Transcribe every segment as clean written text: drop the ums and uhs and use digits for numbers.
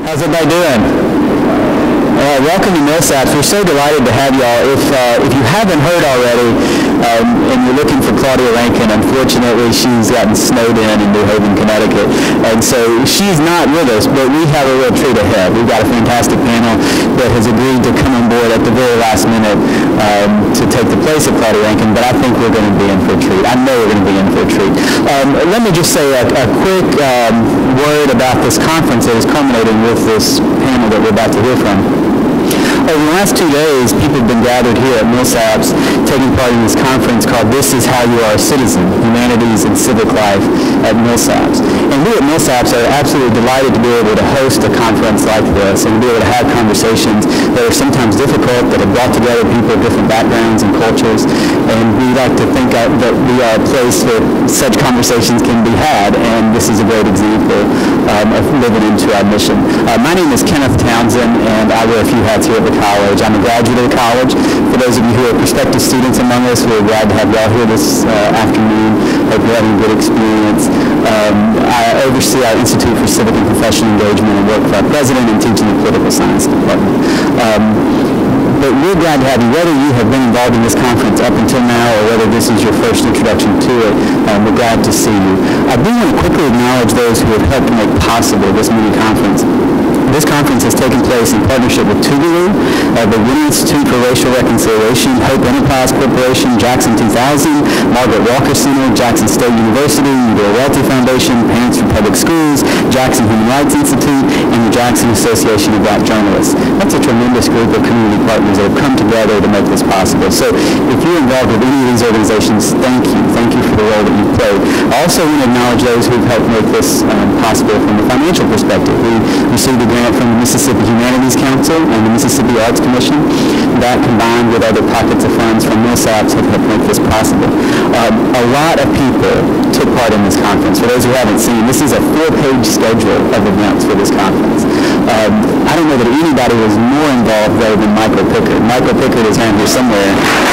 How's everybody doing? Welcome to Millsaps. We're so delighted to have y'all. If you haven't heard already, and you're looking for Claudia Rankine, unfortunately she's gotten snowed in New Haven, Connecticut, and so she's not with us, but we have a real treat ahead. We've got a fantastic panel that has agreed to come on board at the very last minute to take the place of Claudia Rankine, but I think we're going to be in for a treat. I know we're going to be in for a treat. Let me just say a quick word about this conference that is culminating with this panel that we're about to hear from. Over the last 2 days, people have been gathered here at Millsaps taking part in this conference called This Is How You Are a Citizen, Humanities and Civic Life at Millsaps. And we at Millsaps are absolutely delighted to be able to host a conference like this and be able to have conversations that are sometimes difficult, that have brought together people of different backgrounds and cultures. And we like to think that we are a place where such conversations can be had, and this is a great example of living into our mission. My name is Kenneth Townsend, and I wear a few hats here at the college. I'm a graduate of the college. For those of you who are prospective students among us, we're glad to have y'all here this afternoon. Hope you're having a good experience. I oversee our Institute for Civic and Professional Engagement and work for our president and teach in the political science department. But we're glad to have you, whether you have been involved in this conference up until now or whether this is your first introduction to it. We're glad to see you. I do want to quickly acknowledge those who have helped make possible this mini conference. This conference has taken place in partnership with Tougaloo, the Winter Institute for Racial Reconciliation, Hope Enterprise Corporation, Jackson 2000, Margaret Walker Center, Jackson State University, the Welty Foundation, Parents for Public Schools, Jackson Human Rights Institute, and the Jackson Association of Black Journalists. That's a tremendous group of community partners that have come together to make this possible. So if you're involved with any of these organizations, thank you. Thank you for the role that you've played. I also want to acknowledge those who've helped make this possible from a financial perspective. We received a grant from the Mississippi Humanities Council and the Mississippi Arts Commission. That, combined with other pockets of funds from Millsaps, have helped make this possible. A lot of people took part in this conference. For those who haven't seen, this is a 4-page schedule of events for this conference. I don't know that anybody was more involved, though, than Michael Pickard. Michael Pickard is around here somewhere.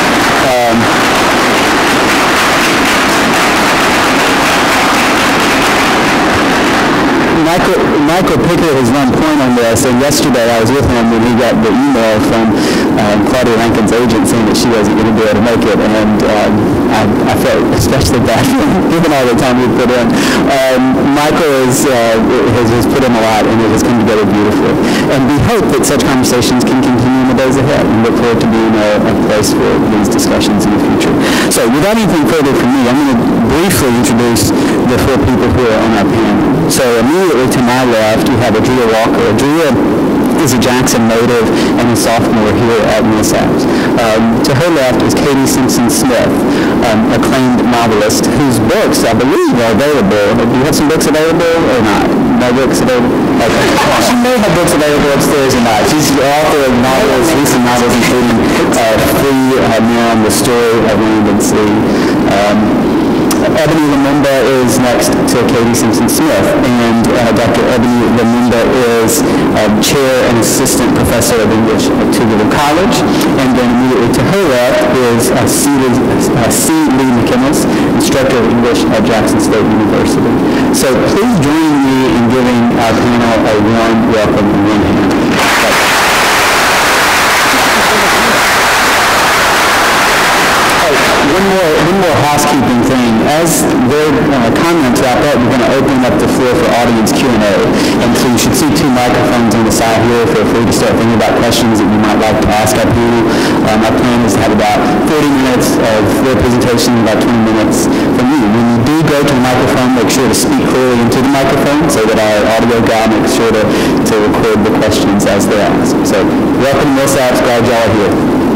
Michael Pickard has run point on this, and yesterday I was with him when he got the email from Claudia Rankine's agent saying that she wasn't going to be able to make it, and I felt especially bad given all the time we put in. Michael has put in a lot, and it has come together beautifully. And we hope that such conversations can continue in the days ahead, and look forward to being a place for these discussions in the future. So without anything further from me, I'm going to briefly introduce the 4 people who are on our panel. So immediately to my left, you have Adria Walker. Adria is a Jackson native and a sophomore here at Millsaps. To her left is Katy Simpson Smith, acclaimed novelist, whose books, I believe, are available. Do you have some books available or not? No books available? Okay. She may have books available upstairs or not. She's the author of novels, recent novels, including Free Man, The Story of Land and Sea. Ebony Lumumba is next to Katy Simpson Smith, and Dr. Ebony Lumumba is chair and assistant professor of English at Tougaloo College. And then immediately to her left is Liegh McInnis, instructor of English at Jackson State University. So please join me in giving our panel a warm welcome in one hand. One more housekeeping thing. As their comments wrap up, we're going to open up the floor for audience Q&A. And so you should see 2 microphones on the side here. Feel free to start thinking about questions that you might like to ask our panel. Our plan is to have about 30 minutes of their presentation, about 20 minutes from you. When you do go to the microphone, make sure to speak clearly into the microphone so that our audio guy makes sure to record the questions as they're asked. So welcome to Millsaps. Glad y'all are here.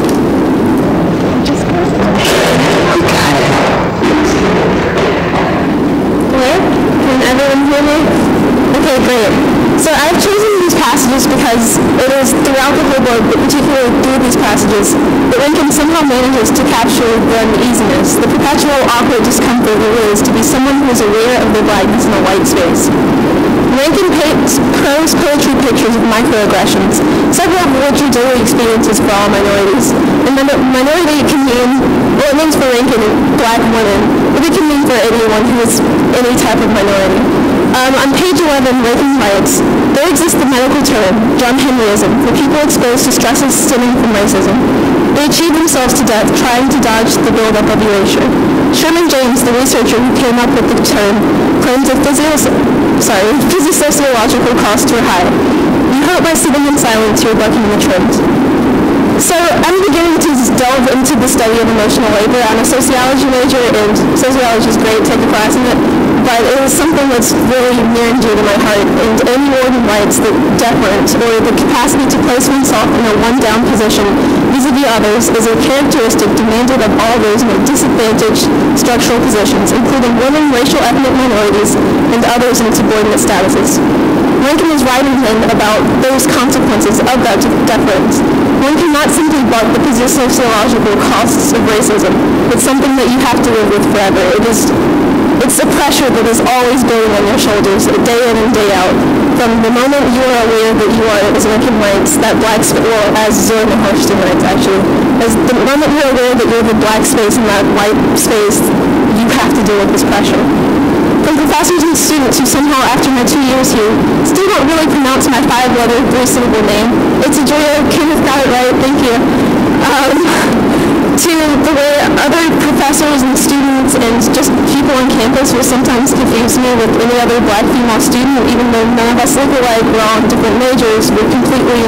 Hello? Can everyone hear me? Okay, great. So I've chosen these passages because it is throughout the whole book, but particularly through these passages, that Rankine somehow manages to capture the uneasiness, the perpetual awkward discomfort it is to be someone who is aware of their blackness in a white space. Rankine paints prose poetry pictures of microaggressions, several of which are daily experiences for all minorities. And the minority can mean, well, it means for Rankine, black women, but it can mean for anyone who is any type of minority. On page 11, Rankine writes, there exists the medical term, John Henryism, for people exposed to stresses stemming from racism. They achieve themselves to death trying to dodge the buildup of erasure. Sherman James, the researcher who came up with the term, claims that physiosociological costs were high. You hope by sitting in silence you're bucking the trend. So I'm beginning to delve into the study of emotional labor. I'm a sociology major, and sociology is great, take a class in it, but it is something that's really near and dear to my heart. And Amy Warden writes that deference, or the capacity to place oneself in a one-down position vis-a-vis others, is a characteristic demanded of all those in disadvantaged structural positions, including women, racial ethnic minorities, and others in subordinate statuses. Rankine is writing then about those consequences of that deference. One cannot simply buck the sociological costs of racism. It's something that you have to live with forever. It's a pressure that is always building on your shoulders, day in and day out. From the moment you are aware that you are, as Rankine writes, that black space, well, as Zora Neale writes actually, as the moment you're aware that you're the black space in that white space, you have to deal with this pressure. From professors and students who somehow, after my 2 years here, still don't really pronounce my 5-letter, 3-syllable name. It's a joy. Kenneth got it right. Thank you. To the way other professors and students and just people on campus will sometimes confuse me with any other black female student, even though none of us look alike, we're all in different majors, we're completely,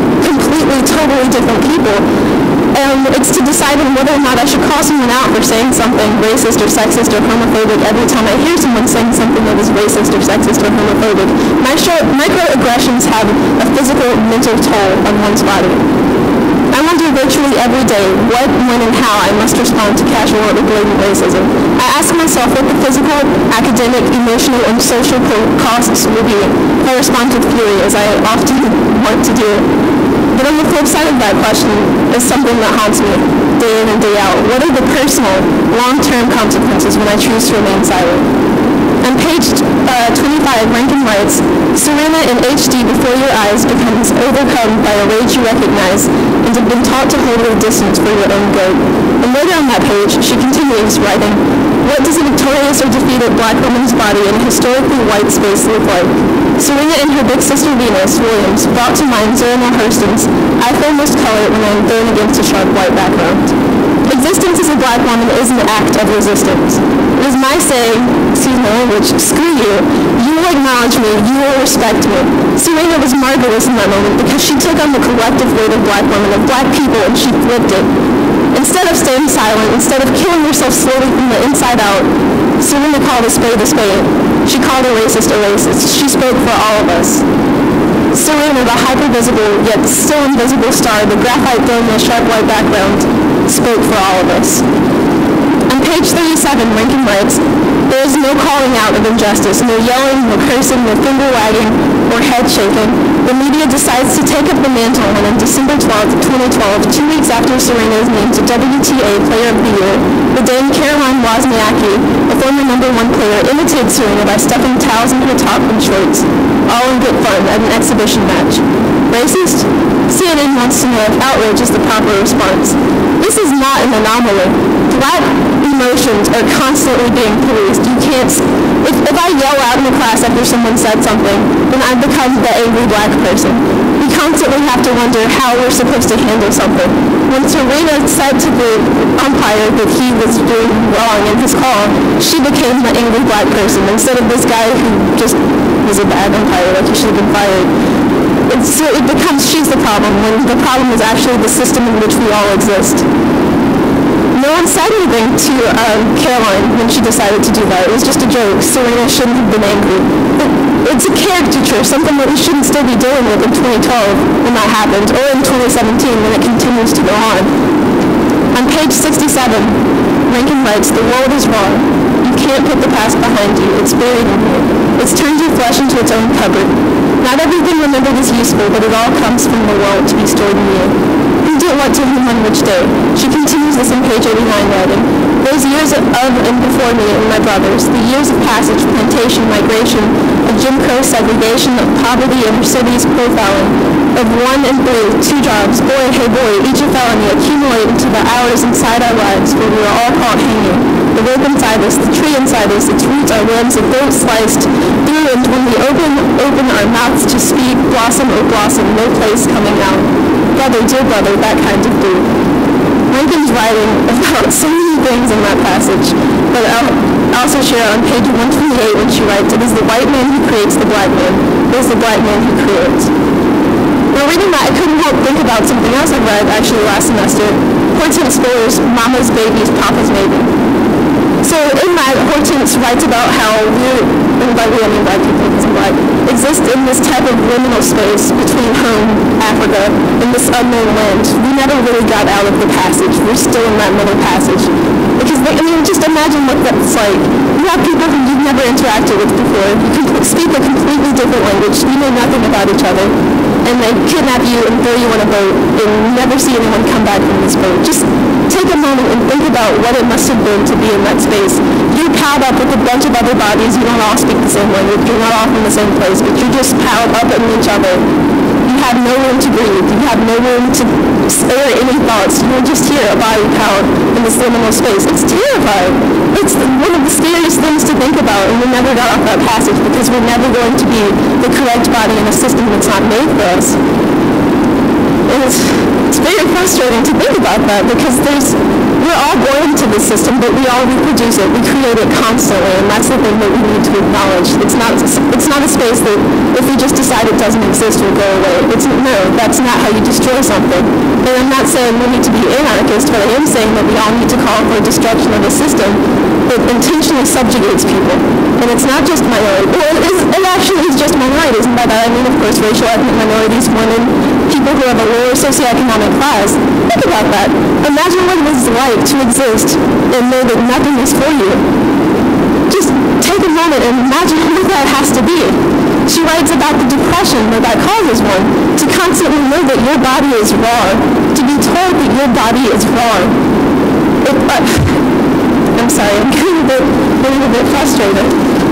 totally different people. It's to decide on whether or not I should call someone out for saying something racist or sexist or homophobic every time I hear someone saying something that is racist or sexist or homophobic. Microaggressions have a physical and mental toll on one's body. I wonder virtually every day what, when, and how I must respond to casual or blatant racism. I ask myself what the physical, academic, emotional, and social costs will be if I respond with fury, as I often want to do. But on the flip side of that question is something that haunts me day in and day out. What are the personal, long-term consequences when I choose to remain silent? On page 25, Rankine writes, Serena in HD before your eyes becomes overcome by a rage you recognize and have been taught to hold at a distance for your own good. And later on that page, she continues writing, what does a victorious or defeated black woman's body in a historically white space look like? Serena and her big sister Venus Williams brought to mind Zora Neale Hurston's I feel most color when I am thrown against a sharp white background. Existence as a black woman is an act of resistance. It is my saying, excuse my language, screw you. You will acknowledge me. You will respect me. Serena was marvelous in that moment because she took on the collective weight of black women, of black people, and she flipped it. Instead of staying silent, instead of killing herself slowly from the inside out, Serena called a spade a spade. She called a racist a racist. She spoke for all of us. Serena, the hyper-visible yet still invisible star, the graphite thrown in a sharp white background, spoke for all of us. On page 37, Rankine writes, there is no calling out of injustice, no yelling, no cursing, no finger wagging, or head shaking. The media decides to take up the mantle, and on December 12, 2012, 2 weeks after Serena is named to WTA Player of the Year, the Dame Caroline Wozniacki, a former #1 player, imitated Serena by stuffing towels in her top and shorts, all in good fun at an exhibition match. Racist? CNN wants to know if outrage is the proper response. This is not an anomaly. Black emotions are constantly being policed. You can't, if I yell out in the class after someone said something, then I become the angry black person. We constantly have to wonder how we're supposed to handle something. When Serena said to the umpire that he was doing wrong in his call, she became the angry black person instead of this guy who just was a bad umpire, like he should have been fired. So it becomes she's the problem when the problem is actually the system in which we all exist. No one said anything to Caroline when she decided to do that. It was just a joke. Serena shouldn't have been angry. But it's a caricature, something that we shouldn't still be dealing with in 2012 when that happened, or in 2017 when it continues to go on. On page 67, Rankine writes, the world is wrong. You can't put the past behind you. It's buried in you. It's turned your flesh into its own cupboard. Not everything remembered is useful, but it all comes from the world to be stored in you. Who did what to whom on which day? She continues this on page 89, writing, those years of and before me and my brothers, the years of passage, plantation, migration, of Jim Crow segregation, of poverty, inner cities, profiling, of 1 and 3, 2 jobs, boy, hey boy, each a felony, accumulate into the hours inside our lives where we were all caught hanging. the rope inside us, the tree inside us, its roots, our limbs, the throat sliced through, and when we open our mouths to speak, blossom, oh blossom, no place coming out. Brother, dear brother, that kind of dude. Rankine's writing about so many things in that passage, but I'll also share on page 128 when she writes, it is the white man who creates the black man. It is the black man who creates. While reading that, I couldn't help think about something else I read actually last semester. Hortense Spiller's Mama's Baby's Papa's Maybe. So in that, Hortense writes about how we, and by we I mean black people because I'm black, exist in this type of liminal space between home, Africa, and this unknown land. We never really got out of the passage. We're still in that middle passage. Because, just imagine what that's like. You have people who you've never interacted with before. You can speak a completely different language. You know nothing about each other. And they kidnap you and throw you on a boat and you never see anyone come back from this boat. Just take a moment and think about what it must have been to be in that space. You're piled up with a bunch of other bodies. You don't all speak the same language. You're not all from the same place, but you're just piled up in each other. You have no room to breathe. You have no room to spare any thoughts. You're just here, a body piled in this liminal space. It's terrifying. It's one of the scariest things to think about, and we never got off that passage because we're never going to be the correct body in a system that's not made for us. And it's very frustrating to think about that because we're all born into this system, but we all reproduce it. We create it constantly, and that's the thing that we need to acknowledge. It's not a space that if we just decide it doesn't exist will go away. No, that's not how you destroy something. And I'm not saying we need to be anarchists, but I am saying that we all need to call for destruction of a system that intentionally subjugates people. And it's not just minorities. Well, it actually is just minorities, and by that I mean, of course, racial ethnic minorities, women, people who have a lower socioeconomic class. Think about that. Imagine what it is like to exist and know that nothing is for you. Just take a moment and imagine what that has to be. She writes about the depression that causes one, to constantly know that your body is raw, to be told that your body is raw. I'm sorry, I'm getting a bit frustrated.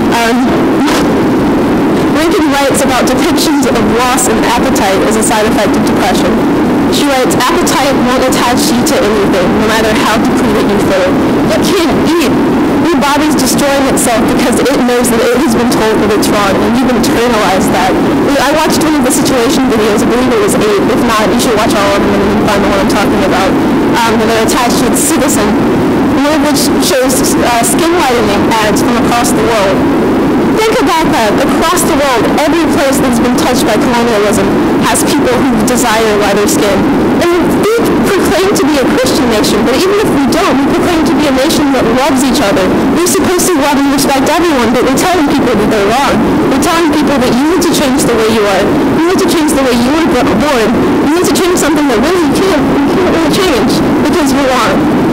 Rankine writes about depictions of loss and appetite as a side effect of depression. She writes, appetite won't attach you to anything, no matter how depleted you feel. You can't eat. Your body's destroying itself because it knows that it has been told that it's wrong, and you've internalized that. I watched one of the situation videos, I believe it was 8. If not, you should watch all of them and you can find the one I'm talking about. That are attached to Citizen, one of which shows skin whitening ads from across the world. Think about that. Across the world, every place that's been touched by colonialism has people who desire lighter skin. And we proclaim to be a Christian nation, but even if we don't, we proclaim to be a nation that loves each other. We're supposed to love and respect everyone, but we're telling people that they're wrong. We're telling people that you need to change the way you are. You need to change the way you were born. You need to change something that really you can't really change because you're wrong.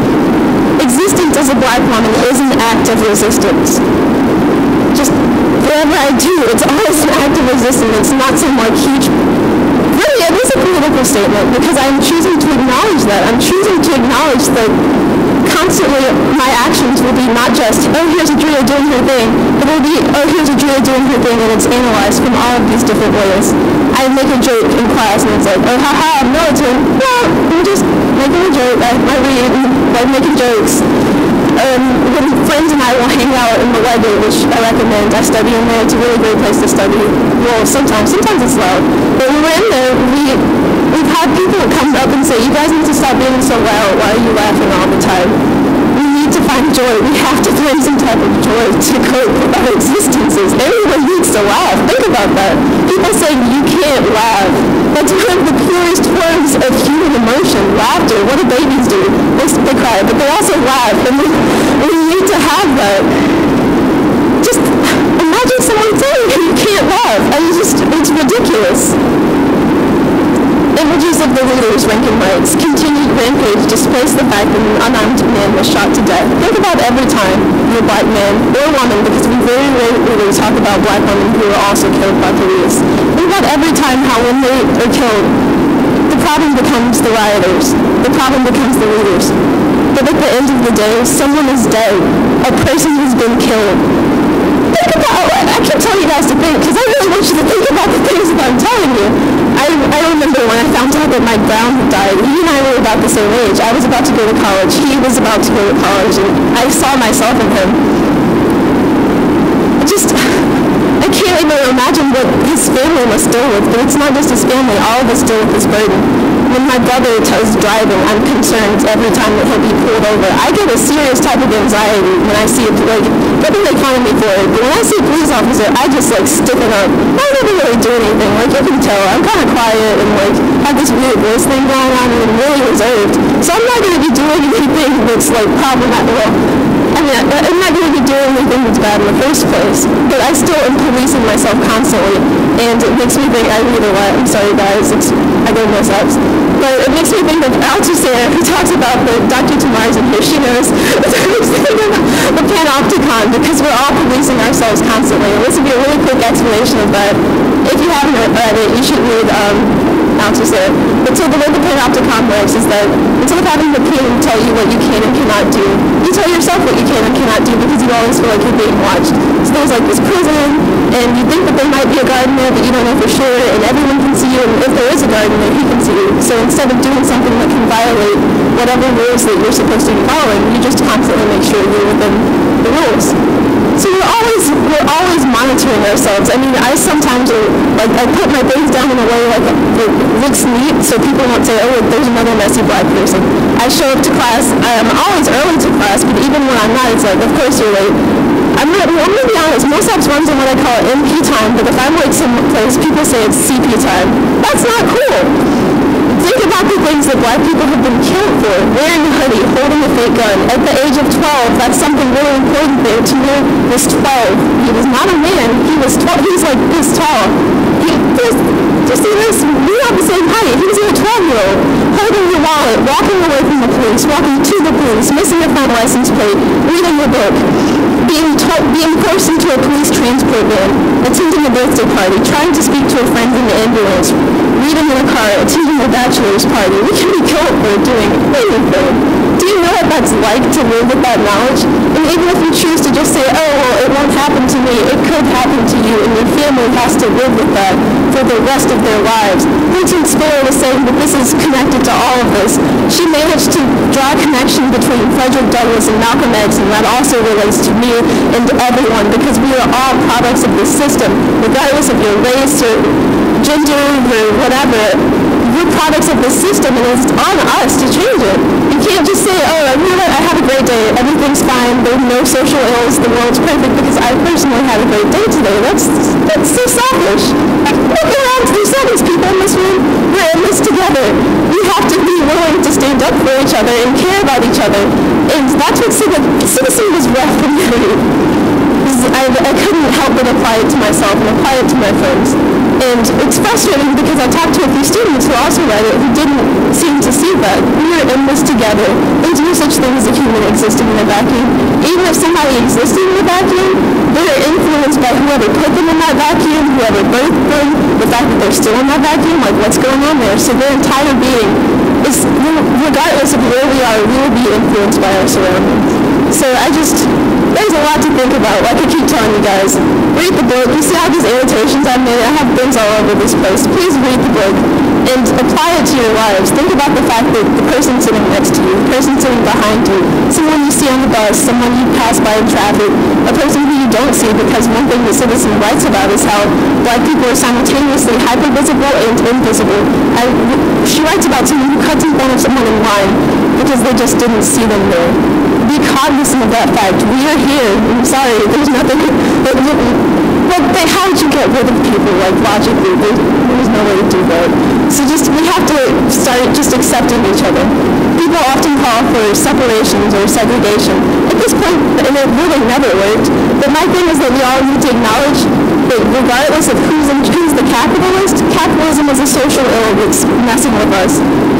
Existence as a black woman is an act of resistance. Just whatever I do, it's always an act of resistance. It's not some huge... Really, it is a political statement because I'm choosing to acknowledge that. I'm choosing to acknowledge that constantly my actions will be not just, oh, here's Adria doing her thing. It will be, oh, here's Adria doing her thing, and it's analyzed from all of these different ways. I make a joke in class, and it's like, oh, haha, I'm militant. No, I'm just making a joke. I read, I'm making jokes. When friends and I will hang out in the library, which I recommend, I study in there. It's a really great place to study. Well, sometimes it's loud. But when we're in there, we've had people come up and say, you guys need to stop being so loud. Why are you laughing all the time? We need to find joy. We have to find some type of joy to cope with our existences. Everyone needs to laugh. Think about that. People saying you can't laugh. That's one of the purest forms of human emotion, laughter. What do babies do? They cry, but they also laugh. And we need to have that. Just imagine someone saying you can't laugh. It's ridiculous. Images of the leaders, Rankine writes, continued rampage displace the fact that an unarmed man was shot to death. Think about every time you're a black man or woman, because we very rarely talk about black women who are also killed by police. Think about every time how when they are killed, the problem becomes the rioters. The problem becomes the leaders. But at the end of the day, someone is dead. A person has been killed. Think about, I can't tell you guys to think, because I really want you to think about the things that I'm telling you. I I remember when I found out that my brown had died. He and I were about the same age. I was about to go to college. He was about to go to college, and I saw myself in him. I can't even imagine what his family must deal with, but it's not just his family. All of us deal with this burden. When my brother is driving, I'm concerned every time that he'll be pulled over. I get a serious type of anxiety when I see people make fun of me for it, but when I see a police officer, I just stiffen up. I never really do anything. You can tell, I'm kind of quiet and have this weird voice thing going on, and I'm really reserved. So I'm not going to be doing anything that's problematic. Well, I'm not going to be doing anything that's bad in the first place, but I still am policing myself constantly, and it makes me think I read a lot. I'm sorry, guys. I go Millsaps. But it makes me think of Althusser, who talks about the Dr. Tamar's in here. She knows the panopticon, because we're all policing ourselves constantly. And this will be a really quick explanation of that. If you haven't read it, you should read Althusser. But so the way the panopticon works is that instead of having the king tell you what you can and cannot do, you tell yourself what you can and cannot do, because you always feel like you're being watched. So there's this prison, and you think that there might be a guard in there, but you don't know for sure, and everyone can see you, and if there is a guard in there, he can see you. So instead of doing something that can violate whatever rules that you're supposed to be following, you just constantly make sure you're within the rules. So we're always monitoring ourselves. I mean, I sometimes I put my things down in a way that looks neat, so people won't say, oh, there's another messy black person. I show up to class. I'm always early to class, but even when I'm not, it's of course you're late. I'm going to be honest, Millsaps runs on what I call MP time, but if I'm someplace, people say it's CP time. That's not cool. Think about the things that black people have been killed for. Wearing a hoodie, holding a fake gun. At the age of 12, that's something really important there. To me, was 12. He was not a man. He was 12. He's this tall. Just see this? We're not the same height. He was a 12-year-old. Holding your wallet, walking away from the police, walking to the police, missing a front license plate, reading a book, being forced into a police transport van, attending a birthday party, trying to speak to a friend in the ambulance, reading in a car, attending a bachelor's party. We can be killed for doing anything. Do you know what that's like to live with that knowledge? And even if you choose to just say, oh, well, it won't happen to me, it could happen to you, and your family has to live with that for the rest of their lives. Clinton Spiller was saying that this is connected to all of this. She managed to draw a connection between Frederick Douglass and Malcolm X, and that also relates to me and to everyone, because we are all products of this system, regardless of your race or gender or whatever. We're products of this system, and it's on us to change it. You can't just say, oh, I have a great day, everything's fine, there's no social ills, the world's perfect, because I personally had a great day today. That's so selfish. Look around to yourselves, people in this room. We're in this together. We have to be willing to stand up for each other and care about each other. And that's what citizen was rough for me. I couldn't help but apply it to myself and apply it to my friends. And it's frustrating because I talked to a few students who also read it who didn't seem to see that. We are in this together. There's no such thing as a human existing in a vacuum. Even if somebody existed in a vacuum, they're influenced by whoever put them in that vacuum, whoever birthed them, the fact that they're still in that vacuum, what's going on there. So their entire being is, regardless of where we are, we will be influenced by our surroundings. So there's a lot to think about. Like I keep telling you guys, read the book. You see all these annotations I made? I have things all over this place. Please read the book and apply it to your lives. Think about the fact that the person sitting next to you, the person sitting behind you, someone you see on the bus, someone you pass by in traffic, a person who you don't see, because one thing that Citizen writes about is how black people are simultaneously hypervisible and invisible. She writes about someone who cuts in front of someone in line because they just didn't see them there. Be cognizant of that fact. We are here. I'm sorry, there's nothing. How would you get rid of people, logically? There's no way to do that. So we have to start just accepting each other. People often call for separations or segregation. At this point, and it really never worked, but my thing is that we all need to acknowledge that regardless of who's the capitalist, capitalism is a social ill that's messing with us.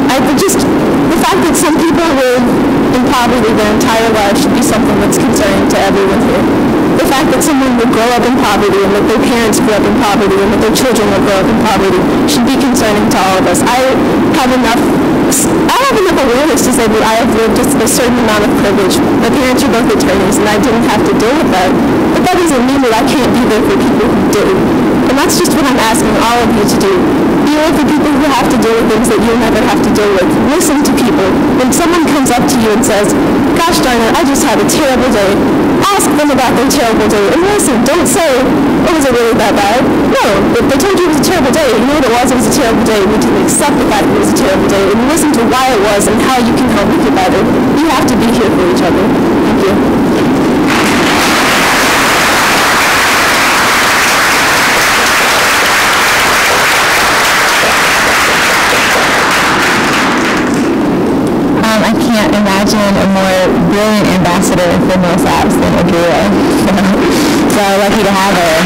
The fact that some people live in poverty their entire life should be something that's concerning to everyone here. The fact that someone will grow up in poverty and that their parents grew up in poverty and that their children will grow up in poverty should be concerning to all of us. I have enough awareness to say that I have lived just a certain amount of privilege. My parents are both attorneys and I didn't have to deal with that. But that doesn't mean that I can't be there for people who do. And that's just what I'm asking all of you to do. Be with the people who have to deal with things that you'll never have to deal with. Listen to people. When someone comes up to you and says, gosh darn it, I just had a terrible day, ask them about their terrible day. And listen, don't say, oh, was it really that bad? No, if they told you it was a terrible day, you know what it was a terrible day. You need to accept the fact that it was a terrible day and listen to why it was and how you can help make it better. You have to be here for each other. Thank you. I can't imagine a more brilliant ambassador for Millsaps than Adria. So lucky to have her.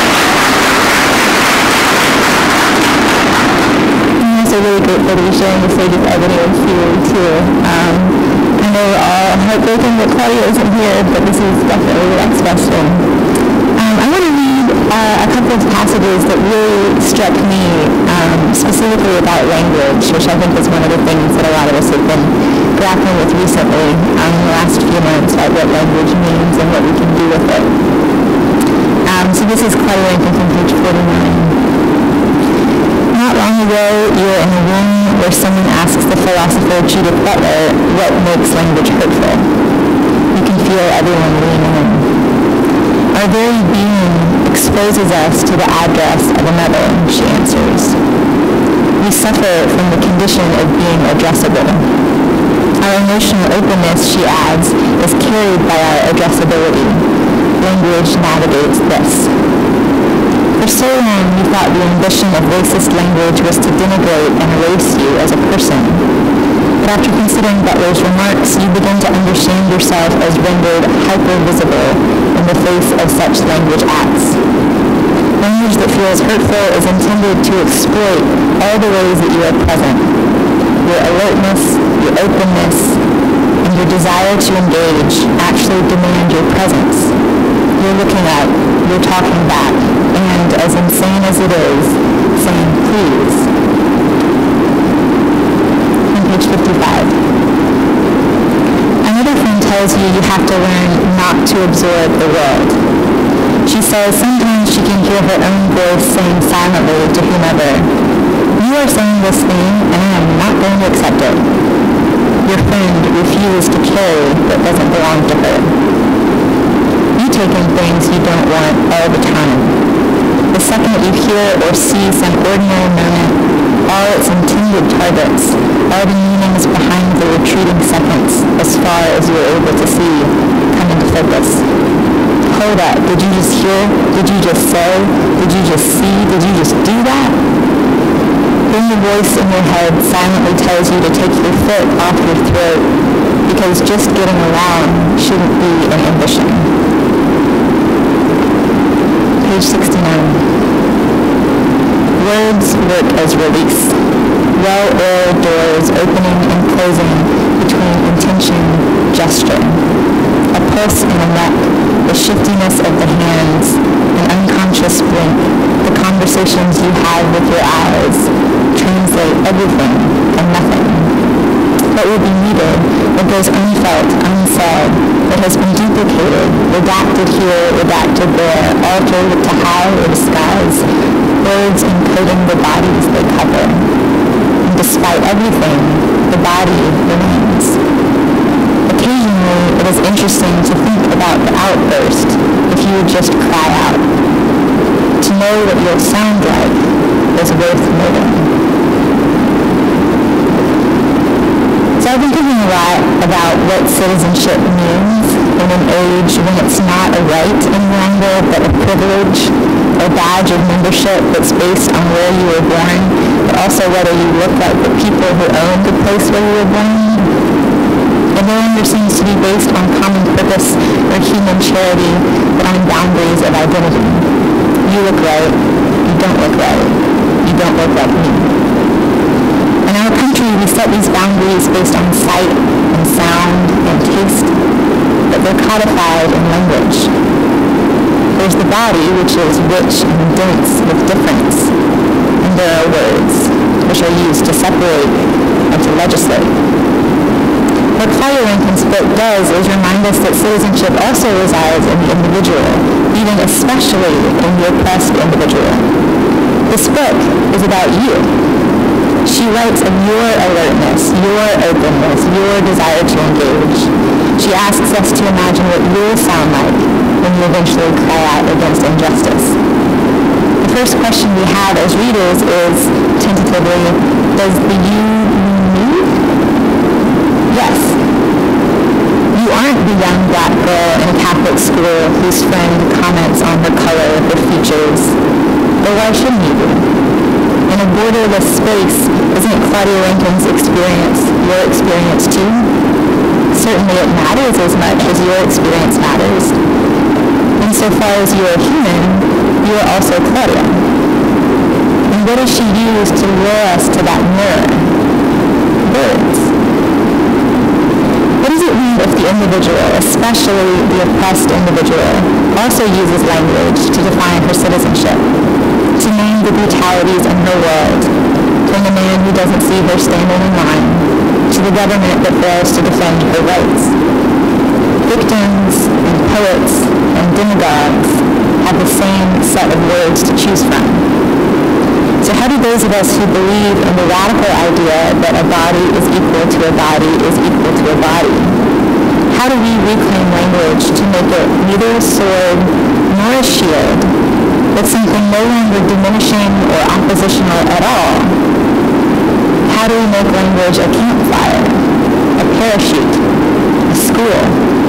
And it's a really grateful to be sharing the stage with Ebony and Sue too. I know we're all heartbroken that Claudia isn't here, but this is definitely the next best thing. I want to read a couple of passages that really struck me, specifically about language, which I think is one of the things that a lot of us have been grappling with recently in the last few months, about what language means and what we can do with it. So this is Claudia Rankine from page 49. Not long ago, you were in a room where someone asks the philosopher Judith Butler what makes language hurtful. You can feel everyone leaning in. Our very being exposes us to the address of another, she answers. We suffer from the condition of being addressable. Our emotional openness, she adds, is carried by our addressability. Language navigates this. For so long, we thought the ambition of racist language was to denigrate and erase you as a person. But after considering Butler's remarks, you begin to understand yourself as rendered hyper-visible in the face of such language acts. Language that feels hurtful is intended to exploit all the ways that you are present. Your alertness, your openness, and your desire to engage actually demand your presence. You're looking up, you're talking back, and as insane as it is, saying please. On page 55. Another friend tells you you have to learn not to absorb the world. She says sometimes she can hear her own voice saying silently to whomever, you are saying this thing and I am not going to accept it. Your friend refuses to carry what doesn't belong to her. You take in things you don't want all the time. The second you hear or see some ordinary moment, all its intended targets, all the meanings behind the retreating seconds, as far as you're able to see, come into focus. Hold up, did you just hear? Did you just say? Did you just see? Did you just do that? Then the voice in your head silently tells you to take your foot off your throat, because just getting around shouldn't be an ambition. Page 69. Words work as release. Well-oiled doors opening and closing between intention, gesture. A pulse in the neck, the shiftiness of the hands, an unconscious blink, the conversations you have with your eyes, translate everything and nothing. What will be needed, what goes unfelt, unsaid, what has been duplicated, redacted here, redacted there, altered to hide or disguise, words encoding the bodies they cover. And despite everything, the body remains. Occasionally, it is interesting to think about the outburst if you would just cry out. To know what you'll sound like is worth noting. So I've been thinking a lot about what citizenship means in an age when it's not a right any longer, but a privilege, a badge of membership that's based on where you were born, but also whether you look like the people who owned the place where you were born. It no longer seems to be based on common purpose or human charity, but on boundaries of identity. You look right, you don't look right, you don't look like me. In our country, we set these boundaries based on sight and sound and taste, but they're codified in language. There's the body, which is rich and dense with difference, and there are words, which are used to separate and to legislate. What Claudia Rankine's book does is remind us that citizenship also resides in the individual, even especially in the oppressed individual. This book is about you. She writes of your alertness, your openness, your desire to engage. She asks us to imagine what you'll sound like when you eventually cry out against injustice. The first question we have as readers is, tentatively, does the you mean me? Yes. You aren't the young black girl in a Catholic school whose friend comments on her color, her features. But why shouldn't you be? In a borderless space, isn't Claudia Rankine's experience your experience too? Certainly it matters as much as your experience matters. Insofar as you are human, you are also Claudia. And what does she use to lure us to that mirror? Words. What does it mean if the individual, especially the oppressed individual, also uses language to define her citizenship, to name the brutalities in her world, from the man who doesn't see her standing in line, to the government that fails to defend her rights? Victims and poets and demagogues have the same set of words to choose from. So how do those of us who believe in the radical idea that a body is equal to a body is equal to a body, how do we reclaim language to make it neither a sword nor a shield, but something no longer diminishing or oppositional at all? How do we make language a campfire, a parachute, a school?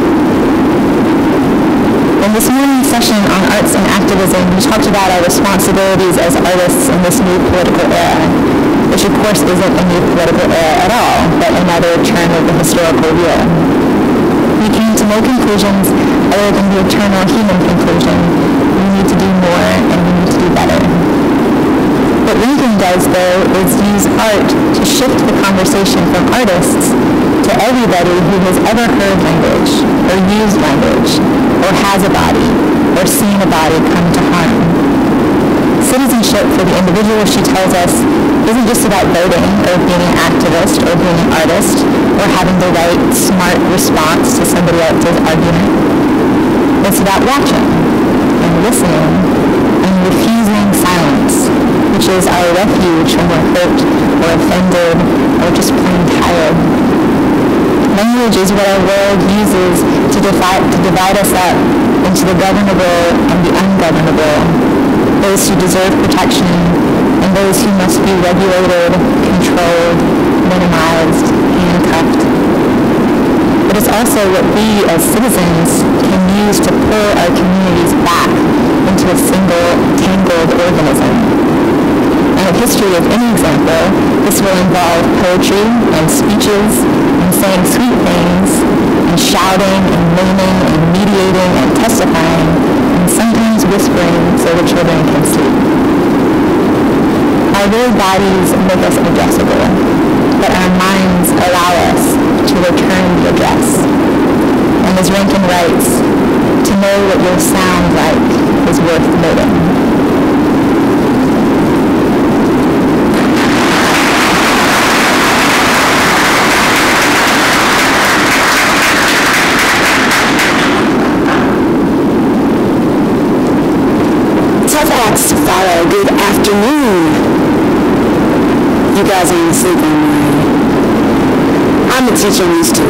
In this morning's session on arts and activism, we talked about our responsibilities as artists in this new political era, which of course isn't a new political era at all, but another turn of the historical wheel. We came to no conclusions other than the eternal human conclusion: we need to do more and we need to do better. What Rankine does, though, is use art to shift the conversation from artists to everybody who has ever heard language, or used language, or has a body, or seen a body come to harm. Citizenship for the individual, she tells us, isn't just about voting, or being an activist, or being an artist, or having the right, smart response to somebody else's argument. It's about watching, and listening, and refusing silence, which is our refuge when we're hurt, or offended, or just plain tired. Language is what our world uses to divide us up into the governable and the ungovernable, those who deserve protection and those who must be regulated, controlled, minimized, handcuffed. But it's also what we as citizens can use to pull our communities back into a single, tangled organism. And if history is any example, this will involve poetry and speeches and saying sweet things and shouting and naming and mediating and testifying and sometimes whispering so the children can sleep. Our very bodies make us addressable, but our minds allow us to return the address. And as Rankine writes, to know what you'll sound like is worth noting. To follow. Good afternoon. You guys ain't sleeping, right? I'm a teacher of these two.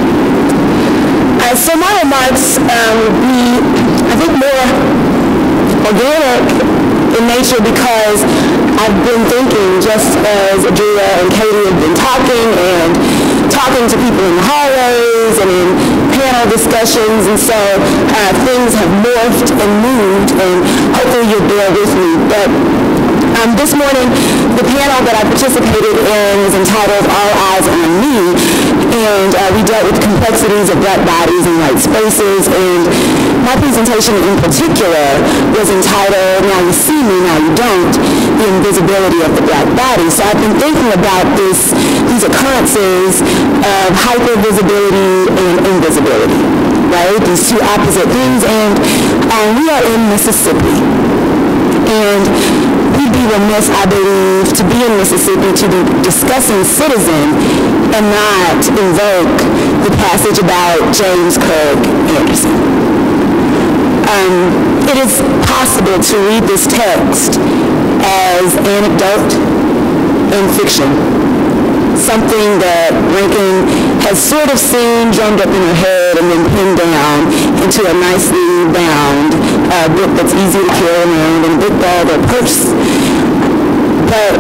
So my remarks will be, I think, more organic in nature because I've been thinking, just as Adria and Katy have been talking to people in the hallways and in panel discussions, and so things have morphed and moved, and hopefully you'll bear with me. But this morning, the panel that I participated in was entitled All Eyes on Me, and we dealt with complexities of black bodies and white spaces, and my presentation in particular was entitled Now You See Me, Now You Don't, the Invisibility of the Black Body. So I've been thinking about these occurrences of hypervisibility and invisibility, right? These two opposite things, and we are in Mississippi. And we we'd be remiss, I believe, to be in Mississippi to be discussing Citizen and not invoke the passage about James Kirk Anderson. It is possible to read this text as anecdote and fiction, something that Rankine has sort of seen drummed up in her head and then pinned down into a nicely bound book that's easy to carry around in a book bag or purse. But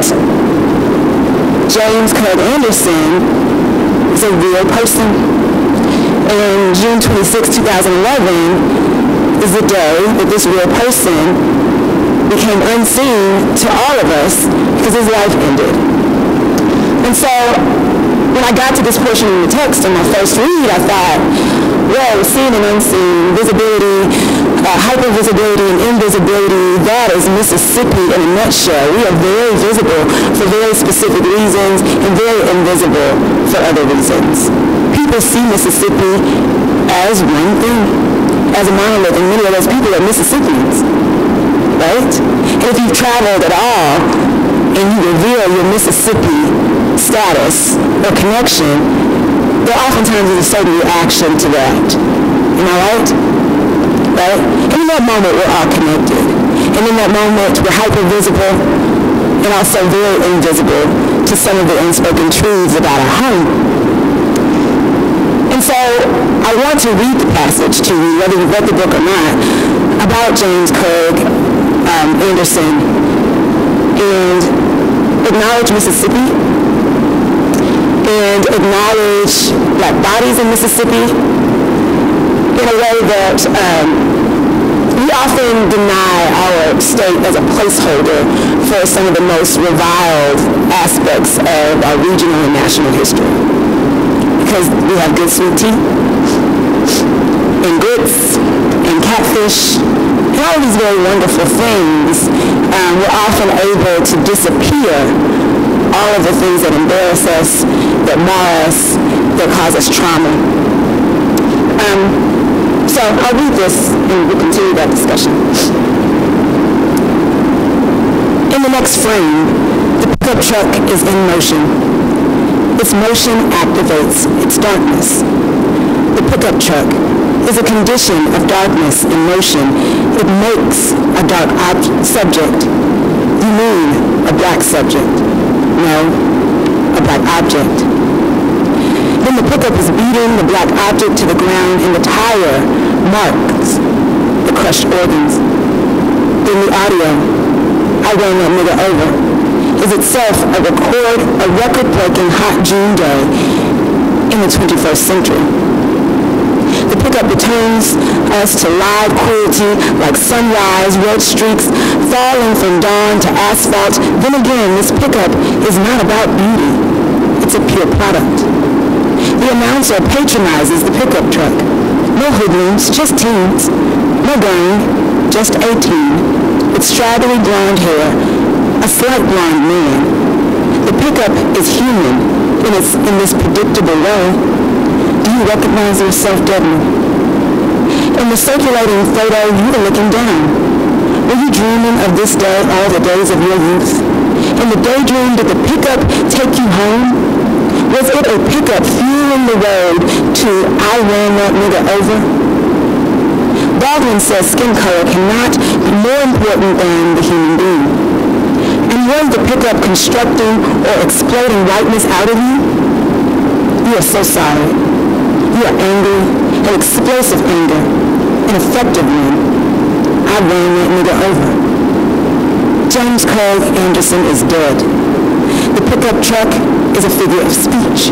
James Kirk Anderson is a real person. And June 26, 2011 is the day that this real person became unseen to all of us because his life ended. And so when I got to this portion in the text on my first read, I thought, well, seen and unseen, visibility, hypervisibility and invisibility, that is Mississippi in a nutshell. We are very visible for very specific reasons and very invisible for other reasons. People see Mississippi as one thing, as a monolith, and many of those people are Mississippians, right? And if you've traveled at all and you reveal your Mississippi status or connection, there oftentimes is a certain reaction to that. Am I right? Right? And in that moment, we're all connected. And in that moment, we're hyper-visible and also very invisible to some of the unspoken truths about our home. And so I want to read the passage to you, whether you've read the book or not, about James Kirk Anderson, and acknowledge Mississippi, and acknowledge Black bodies in Mississippi in a way that we often deny our state as a placeholder for some of the most reviled aspects of our regional and national history. Because we have good sweet tea, and grits, and catfish, and all of these very wonderful things, we're often able to disappear all of the things that embarrass us, that mar us, that cause us trauma. So I'll read this and we'll continue that discussion. In the next frame, the pickup truck is in motion. Its motion activates its darkness. The pickup truck is a condition of darkness in motion. It makes a dark subject. You mean a black subject? No, a black object. Then the pickup is beating the black object to the ground and the tire marks the crushed organs. Then the audio, I ran that nigga over, is itself a record-breaking hot June day in the 21st century. The pickup returns us to live cruelty like sunrise, red streaks falling from dawn to asphalt. Then again, this pickup is not about beauty. It's a pure product. The announcer patronizes the pickup truck. No hoodlums, just teens. No gang, just 18. With straggly blonde hair, a slight blonde man. The pickup is human in this predictable way. Do you recognize yourself, Ebony? In the circulating photo, you were looking down. Were you dreaming of this day all the days of your youth? In the daydream, did the pickup take you home? Was it a pickup fueling the road to I ran that nigga over? Baldwin says skin color cannot be more important than the human being. And was the pickup constructing or exploding whiteness out of you? You are so sorry. You are angry, an explosive anger, an effective one. I ran that nigga over. James Kirk Anderson is dead. The pickup truck is a figure of speech.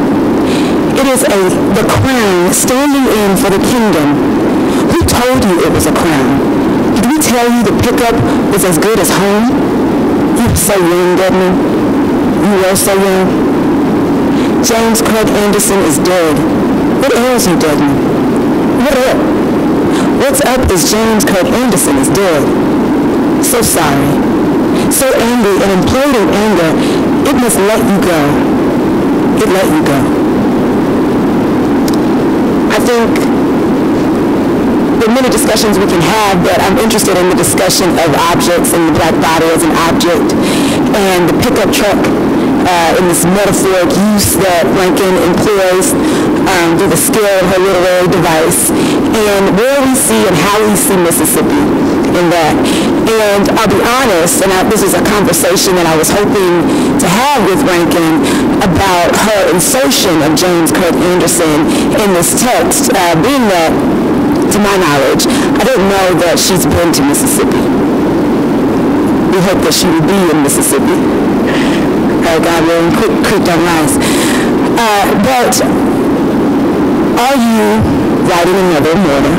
It is the crown standing in for the kingdom. Who told you it was a crown? Did we tell you the pickup was as good as home? You were so young, Ebony. You were so young. James Kirk Anderson is dead. What ails you, Ebony? What up? What's up is James Kirk Anderson is dead. So sorry. So angry and imploding anger, it must let you go. It let you go. I think there are many discussions we can have, but I'm interested in the discussion of objects and the black body as an object, and the pickup truck in this metaphoric use that Rankine employs through the skill of her literary device, and where we see and how we see Mississippi in that. And I'll be honest, and this is a conversation that I was hoping to have with Rankine about her insertion of James Kirk Anderson in this text, being that, to my knowledge, I didn't know that she's been to Mississippi. We hope that she will be in Mississippi. God willing, creek don't rise. But are you writing another murder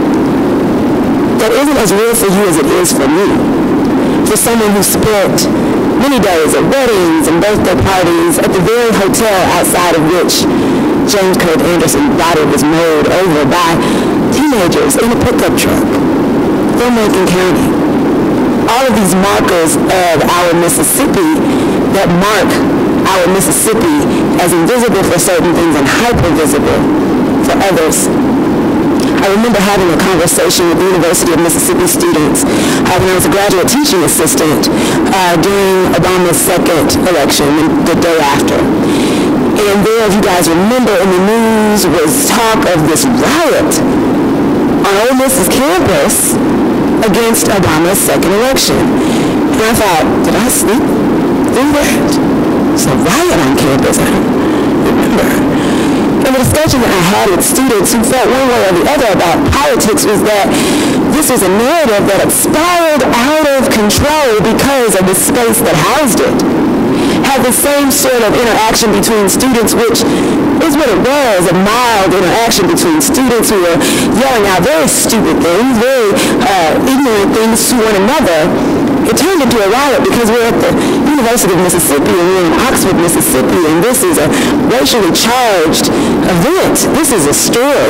that isn't as real for you as it is for me? For someone who spent many days at weddings and birthday parties at the very hotel outside of which James Kirk Anderson's body was mowed over by teenagers in a pickup truck from Rankin County. All of these markers of our Mississippi that mark our Mississippi as invisible for certain things and hyper-visible for others. I remember having a conversation with the University of Mississippi students when I was a graduate teaching assistant during Obama's second election, the day after. And there, if you guys remember, in the news was talk of this riot on Ole Miss's campus against Obama's second election. And I thought, did I sleep through that? It's a riot on campus, I don't remember. And the discussion that I had with students who felt one way or the other about politics was that this was a narrative that had spiraled out of control because of the space that housed it. Had the same sort of interaction between students, which is what it was, a mild interaction between students who were yelling out very stupid things, very ignorant things to one another. It turned into a riot because we're at the University of Mississippi and we're in Oxford, Mississippi, and this is a racially charged event. This is a story.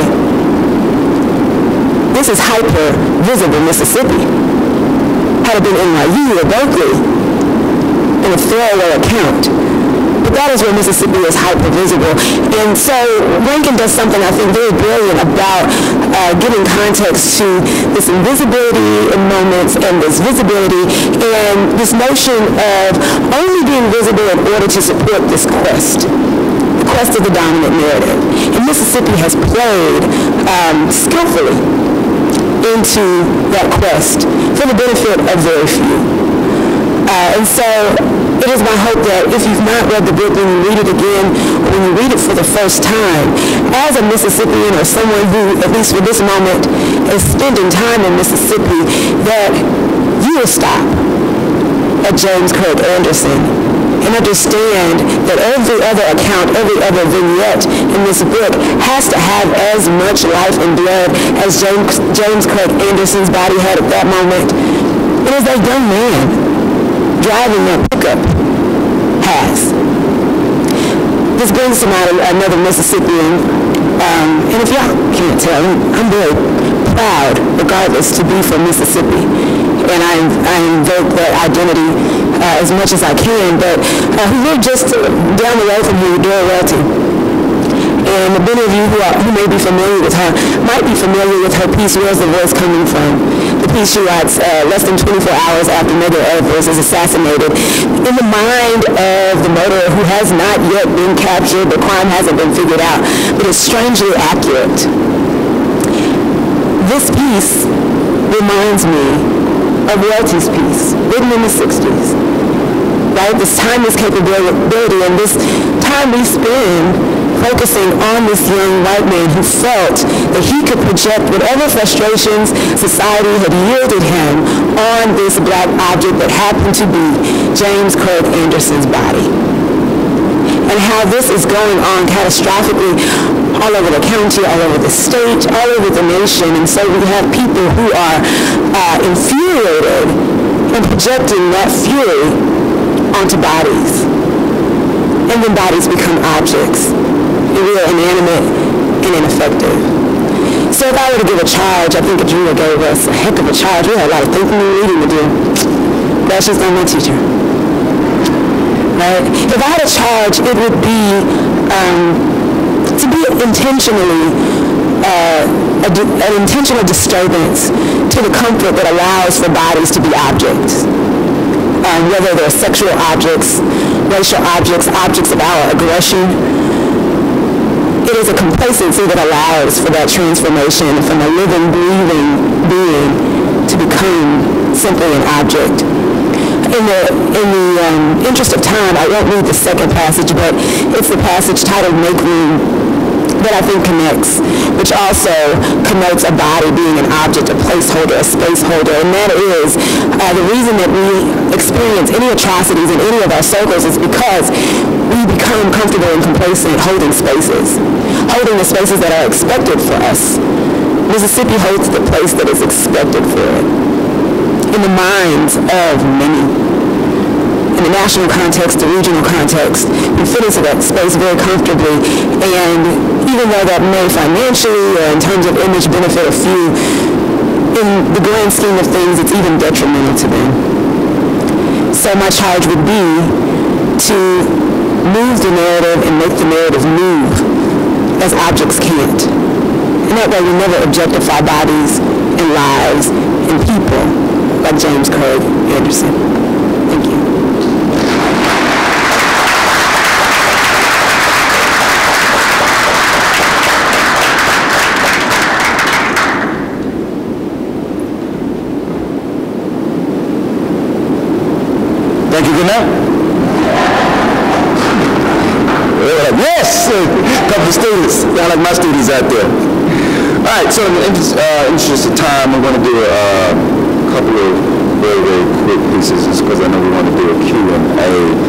This is hyper-visible Mississippi. Had it been NYU or Berkeley, in a throwaway account. But that is where Mississippi is hyper-visible. And so Rankine does something I think very brilliant about giving context to this invisibility in moments and this visibility and this notion of only being visible in order to support this quest. The quest of the dominant narrative. And Mississippi has played skillfully into that quest for the benefit of very few. And so it is my hope that if you've not read the book, when you read it again, or when you read it for the first time, as a Mississippian or someone who, at least for this moment, is spending time in Mississippi, that you will stop at James Kirk Anderson and understand that every other account, every other vignette in this book has to have as much life and blood as James Kirk Anderson's body had at that moment. It is that young man driving that pickup has. This brings to mind another Mississippian, and if y'all can't tell, I'm very proud, regardless, to be from Mississippi, and I invoke that identity as much as I can, but who lived just down the road from here, Dora Welty. And many of you who may be familiar with her might be familiar with her piece, Where's the Voice Coming From? The piece she writes less than 24 hours after Medgar Evers is assassinated in the mind of the murderer who has not yet been captured. The crime hasn't been figured out, but it's strangely accurate. This piece reminds me of Welty's piece, written in the 60s. Right? This timeless capability and this time we spend focusing on this young white man who felt that he could project whatever frustrations society had yielded him on this black object that happened to be James Kirk Anderson's body. And how this is going on catastrophically all over the county, all over the state, all over the nation. And so we have people who are infuriated and projecting that fury onto bodies. And then bodies become objects. And we are inanimate and ineffective. So if I were to give a charge, I think Adria gave us a heck of a charge. We had a lot of thinking and reading to do. That's just not my teacher. Right? If I had a charge, it would be to be intentionally an intentional disturbance to the comfort that allows for bodies to be objects. Whether they're sexual objects, racial objects, objects of our aggression. It is a complacency that allows for that transformation from a living, breathing being to become simply an object. In the interest of time, I won't read the second passage, but it's the passage titled Make Room that I think connects, which also connotes a body being an object, a placeholder, a space holder, and that is the reason that we experience any atrocities in any of our circles is because we become comfortable and complacent holding spaces, holding the spaces that are expected for us. Mississippi holds the place that is expected for it in the minds of many. In the national context, the regional context, we fit into that space very comfortably, and even though that may financially or in terms of image benefit a few, in the grand scheme of things, it's even detrimental to them. So my charge would be to move the narrative and make the narrative move as objects can't. And that way we never objectify bodies and lives and people like James Craig Anderson. Thank you. Thank you, good night. Yes! A couple of students. Sound like my students out there. All right, so in the interest of time, we're going to do a couple of very, very quick pieces just because I know we want to do a Q&A.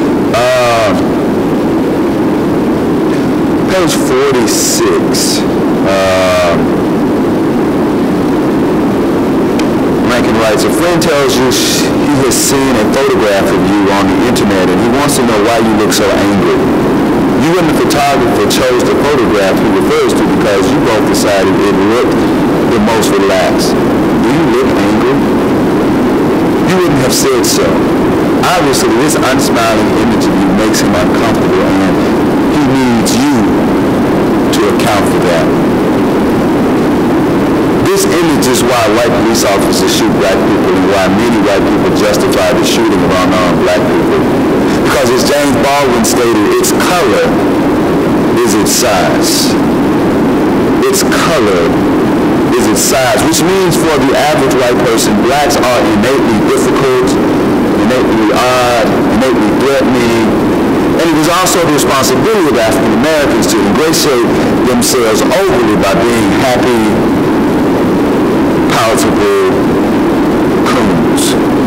Page 46. Rankine writes, a friend tells you he has seen a photograph of you on the internet and he wants to know why you look so angry. You and the photographer chose the photograph he refers to because you both decided it looked the most relaxed. Do you look angry? You wouldn't have said so. Obviously, this unsmiling image of you makes him uncomfortable and he needs you to account for that. This image is why white police officers shoot black people and why many white people justify the shooting of unarmed black people. Because as James Baldwin stated, its color is its size. Its color is its size, which means for the average white person, blacks are innately difficult, innately odd, innately threatening, and it is also the responsibility of African Americans to ingratiate themselves overly by being happy, palatable coons.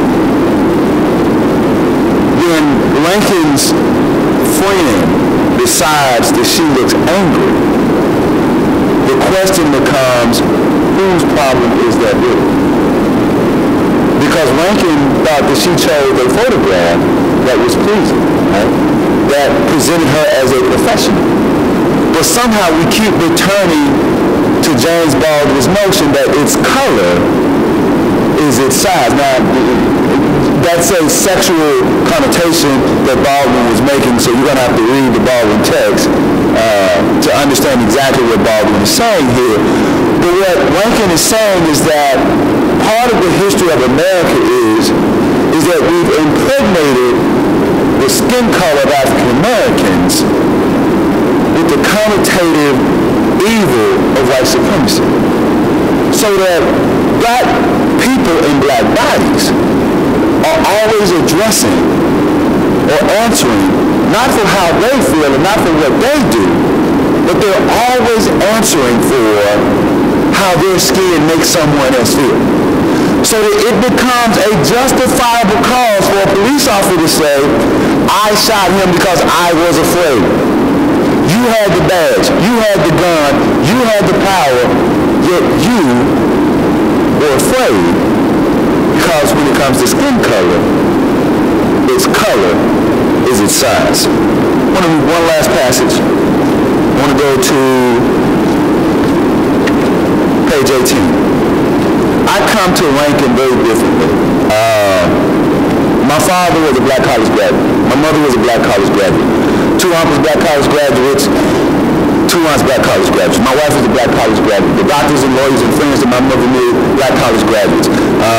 When Rankine's friend decides that she looks angry, the question becomes, whose problem is that really? Because Rankine thought that she chose a photograph that was pleasing, right? That presented her as a professional. But somehow we keep returning to James Baldwin's notion that its color is its size. Now, that's a sexual connotation that Baldwin was making, so you're going to have to read the Baldwin text to understand exactly what Baldwin is saying here. But what Rankine is saying is that part of the history of America is that we've impregnated the skin color of African Americans with the connotative evil of white supremacy. So that black people in black bodies are always addressing or answering, not for how they feel and not for what they do, but they're always answering for how their skin makes someone else feel. So that it becomes a justifiable cause for a police officer to say, I shot him because I was afraid. You had the badge, you had the gun, you had the power, yet you were afraid. Because when it comes to skin color is its size. I want to read one last passage. I want to go to page 18. I come to Rankine very differently. My father was a black college graduate. My mother was a black college graduate. Two uncles, black college graduates. Two two aunts black college graduates. My wife is a black college graduate. The doctors and lawyers and friends that my mother knew, black college graduates.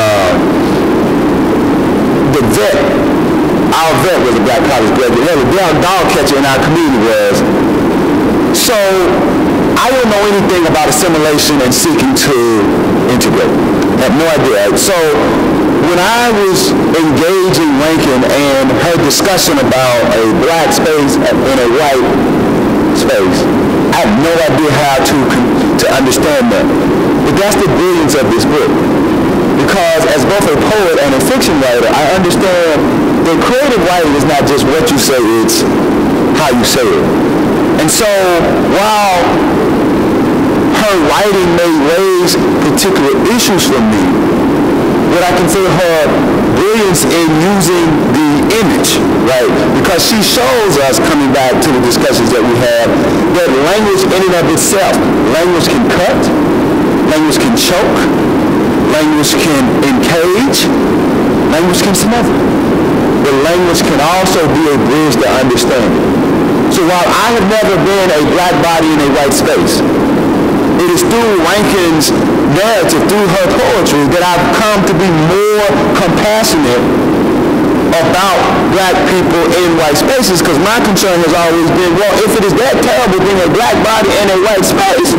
The vet, our vet was a black college graduate. Hell, the dog catcher in our community was. So I don't know anything about assimilation and seeking to integrate. I have no idea. So when I was engaging Rankine and her discussion about a black space in a white space, I have no idea how to understand that. But that's the brilliance of this book. Because as both a poet and a fiction writer, I understand that creative writing is not just what you say, it's how you say it. And so while her writing may raise particular issues for me, what I consider her brilliance in using the image, right? Because she shows us, coming back to the discussions that we have, that language in and of itself, language can cut, language can choke, language can encage, language can smother. But language can also be a bridge to understanding. So while I have never been a black body in a white space, it is through Rankine's narrative, through her poetry, that I've come to be more compassionate about black people in white spaces, because my concern has always been, well, if it is that terrible being a black body in a white space,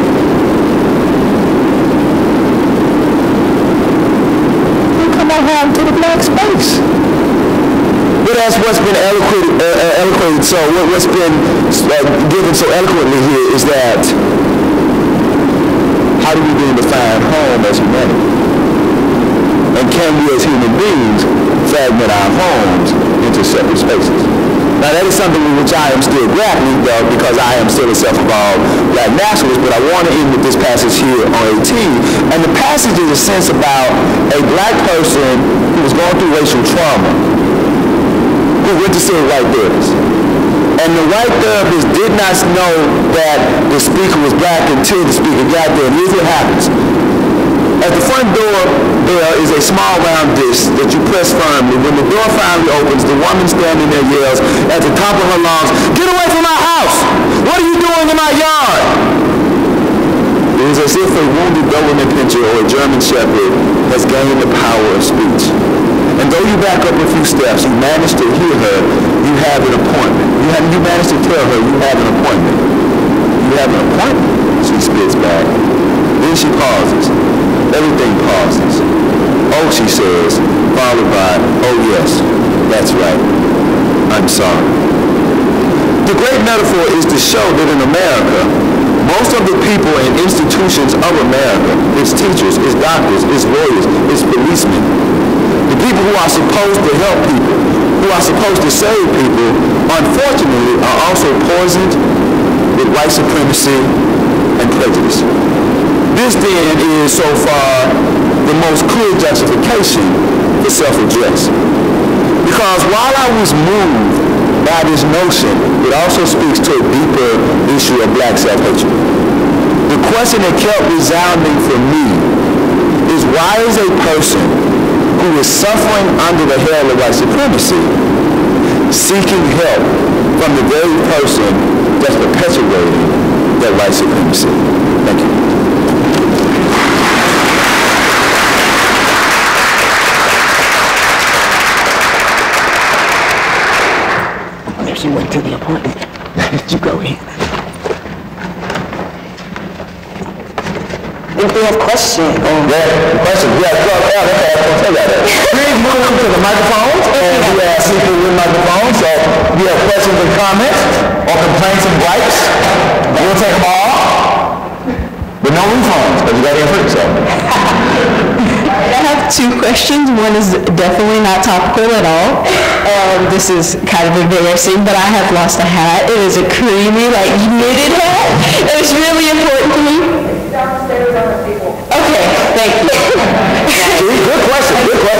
then come on home to the black space. But that's what's been eloquated, so what's been given so eloquently here is that how do we then define home as humanity? And can we as human beings fragment our homes into separate spaces? Now that is something with which I am still grappling, though, because I am still a self-involved black nationalist, but I want to end with this passage here on 18. And the passage is a sense about a black person who was going through racial trauma, who went to see a white therapist. And the white therapist did not know that the speaker was black until the speaker got there. And here's what happens. At the front door, there is a small round disc that you press firmly. When the door finally opens, the woman standing there yells at the top of her lungs, "Get away from my house! What are you doing in my yard?" It is as if a wounded Doberman Pinscher or a German Shepherd has gained the power of speech. And though you back up a few steps, you manage to hear her, you have an appointment. You manage to tell her you have an appointment. You have an appointment, she spits back. Then she pauses. Everything pauses. Oh, she says, followed by, oh yes, that's right. I'm sorry. The great metaphor is to show that in America, most of the people and institutions of America, its teachers, its doctors, its lawyers, its policemen, the people who are supposed to help people, who are supposed to save people, unfortunately are also poisoned with white supremacy and prejudice. This then is so far the most clear justification for self-address. Because while I was moved by this notion, it also speaks to a deeper issue of black self-hatred. The question that kept resounding for me is, why is a person who is suffering under the hell of white supremacy seeking help from the very person that's perpetuating that white supremacy? Thank you. She went to the appointment. You go in. If we have questions. Questions. Yeah, go ahead. Please move to the microphones, and we ask people with microphones. So if you have questions and comments, or complaints and gripes, we'll take them all. But no refunds, because you got to get free, so. I have two questions. One is definitely not topical at all. This is kind of embarrassing, but I have lost a hat. It is a creamy, like, knitted hat. It's really important to me. Downstairs on the table. Okay, thank you. Good question.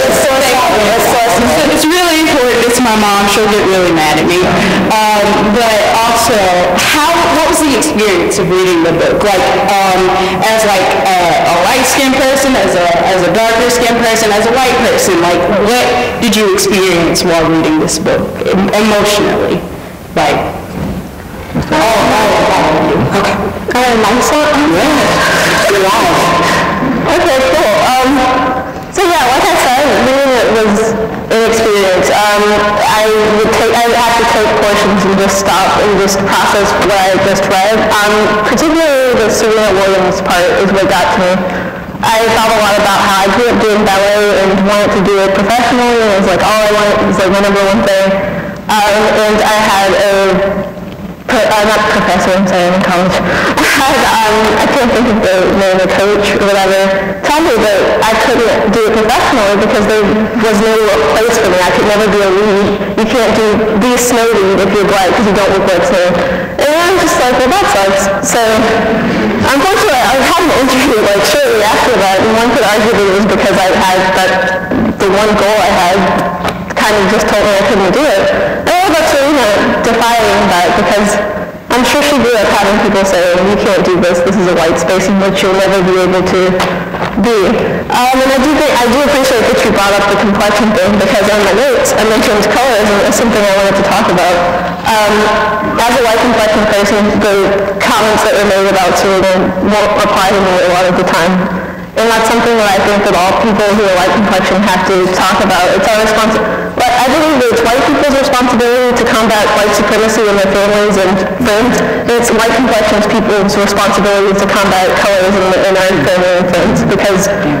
It's really important. It's my mom. She'll get really mad at me. But also, what was the experience of reading the book? Like, as like a light-skinned person, as a darker-skinned person, as a white person, like, what did you experience while reading this book emotionally? Like, you. Okay. Myself? Yeah. You're live. Okay, cool. So yeah, like I said, reading it was an experience. I would have to take portions and just stop and just process what I just read. Particularly the Serena Williams part is what got to me. I thought a lot about how I grew up doing ballet and wanted to do it professionally, and it was like all I wanted was like my number one thing. And I had not professor, I'm sorry, I'm in college. I can't think of the name, a coach or whatever, tell me that I couldn't do it professionally because there was no place for me. I could never be a lead. You can't be a snow lead if you're black because you don't look like snow. And I was just like, well, that sucks. So, unfortunately, I had an interview like shortly after that, and one could argue that it was because I had the one goal I had kind of just told me I couldn't do it. And I was actually defying that because I'm sure she grew up having people say, you can't do this is a white space in which you'll never be able to be. And I do appreciate that you brought up the complexion thing because on my notes I mentioned colors and it's something I wanted to talk about. As a white complexion person, the comments that were made about Serena won't apply to me a lot of the time. And that's something that I think that all people who are white complexion have to talk about. It's our responsibility. But I believe that it's white people's responsibility to combat white supremacy in their families and friends. And it's white complexion people's responsibility to combat colorism in our family and friends. Because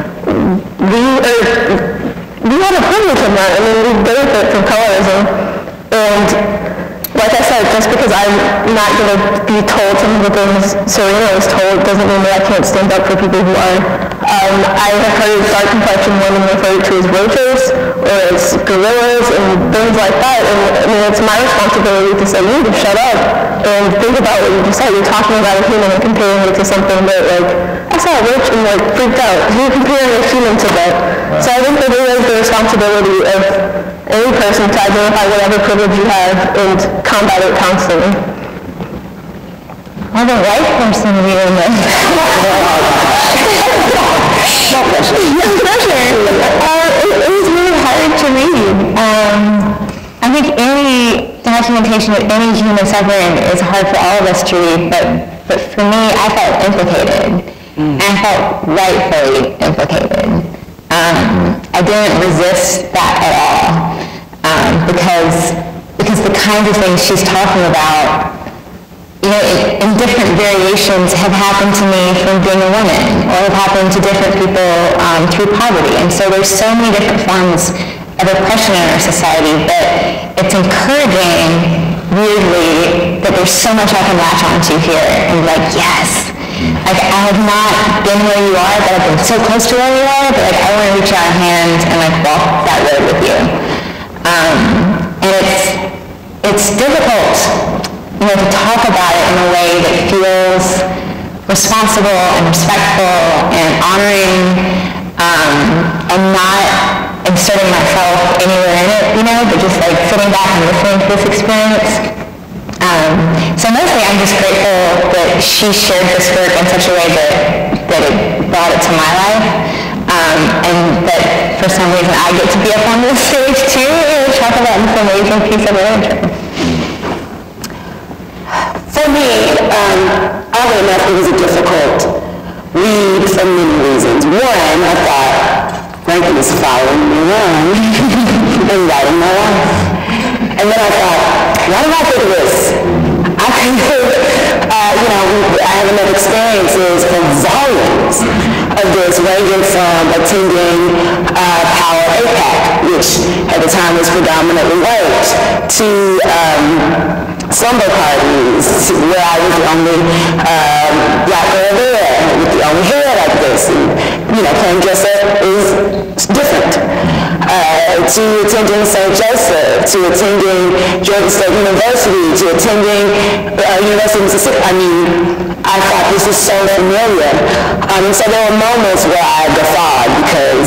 we have a privilege in that. I mean, we benefit from colorism. And like I said, just because I'm not going to be told some of the things Serena was told doesn't mean that I can't stand up for people who are. I have heard dark complexion women referred to as roaches or as gorillas and things like that. And I mean, it's my responsibility to say, you need to shut up and think about what you just said. You're talking about a human and comparing it to something that, like, I saw a roach and, like, freaked out. You're comparing a human to that. So I think that it is the responsibility of any person to identify whatever privilege you have and combat it constantly. I'm a white person reading this. No pressure. No pressure. It was really hard to read. I think any documentation of any human suffering is hard for all of us to read, but for me, I felt implicated. And I felt rightfully implicated. I didn't resist that at all, because the kind of things she's talking about, you know, in different variations have happened to me from being a woman, or have happened to different people through poverty. And so there's so many different forms of oppression in our society that it's encouraging, weirdly, that there's so much I can latch onto here and be like, yes. Like, I have not been where you are, but I've been so close to where you are, but like, I want to reach out a hand and like walk that road with you. And it's difficult, you know, to talk about it in a way that feels responsible and respectful and honoring, and not inserting myself anywhere in it, you know, but just like sitting back and listening to this experience. So mostly I'm just grateful that she shared this work in such a way that it brought it to my life, and that for some reason I get to be up on this stage too and talk about this amazing piece of literature. For me, oddly enough, it was a difficult read for many reasons. One, I thought, Rankine is following me around and writing my life. And then I thought, why did I think of this? I think I have enough experiences from volumes of this, ranging from attending Power APAC, which at the time was predominantly white, to slumber parties where I was the only black girl there, with the only hair like this, and playing dress up is different. To attending St. Joseph, to attending Georgia State University, to attending University of Mississippi. I mean, I thought this was so familiar. And so there were moments where I guffawed because,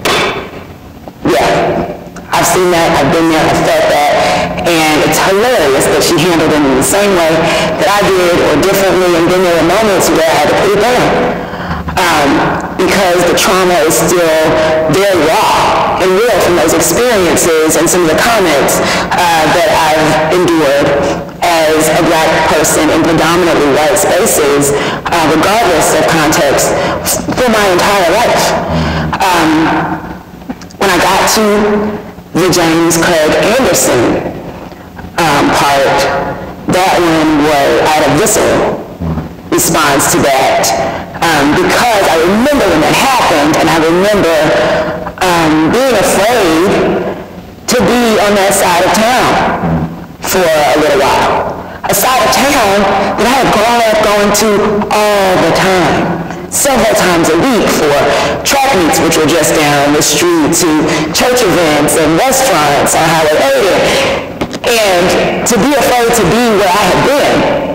yeah, I've seen that, I've been there, I've felt that, and it's hilarious that she handled it in the same way that I did or differently, and then there were moments where I had to put it down. because the trauma is still very raw and real from those experiences and some of the comments that I've endured as a Black person in predominantly white spaces, regardless of context, for my entire life. When I got to the James Craig Anderson part, that one was, I had a visceral response to that, because I remember when that happened, and I remember being afraid to be on that side of town for a little while. A side of town that I had grown up going to all the time, several times a week, for track meets, which were just down the street, to church events and restaurants on Highway 80. And to be afraid to be where I had been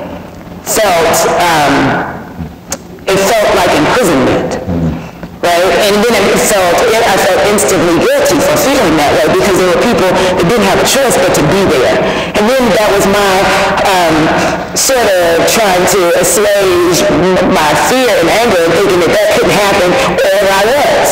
it felt like imprisonment, right? And then I felt instantly guilty for feeling that way, because there were people that didn't have a choice but to be there. And then that was my sort of trying to assuage my fear and anger and thinking that couldn't happen wherever I was.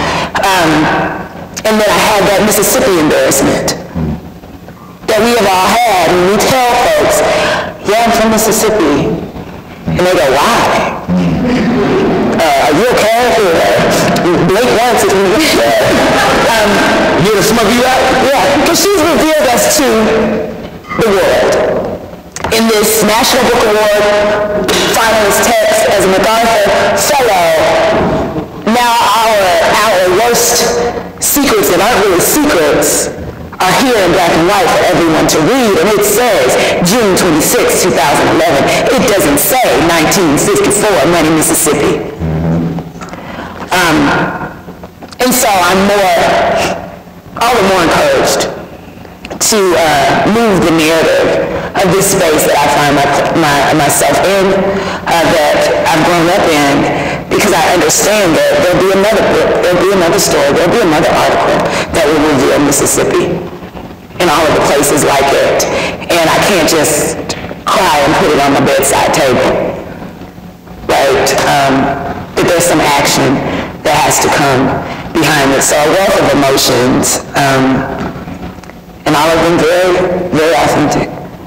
And then I had that Mississippi embarrassment that we have all had, and we tell folks, yeah, I'm from Mississippi. And they go, why? Are you okay? Blink once if you get there. You to smoke you out? Yeah, because she's revealed us to the world. In this National Book Award finalist text as a MacArthur Fellow, now our worst secrets that aren't really secrets are here in black and white for everyone to read, and it says June 26, 2011. It doesn't say 1954, Money, Mississippi. And so I'm all the more encouraged to move the narrative of this space that I find myself in, that I've grown up in, because I understand that there'll be another book, there'll be another story, there'll be another article that will reveal Mississippi and all of the places like it. And I can't just cry and put it on the bedside table, right? That there's some action that has to come behind it. So a wealth of emotions, and all of them very, very authentic.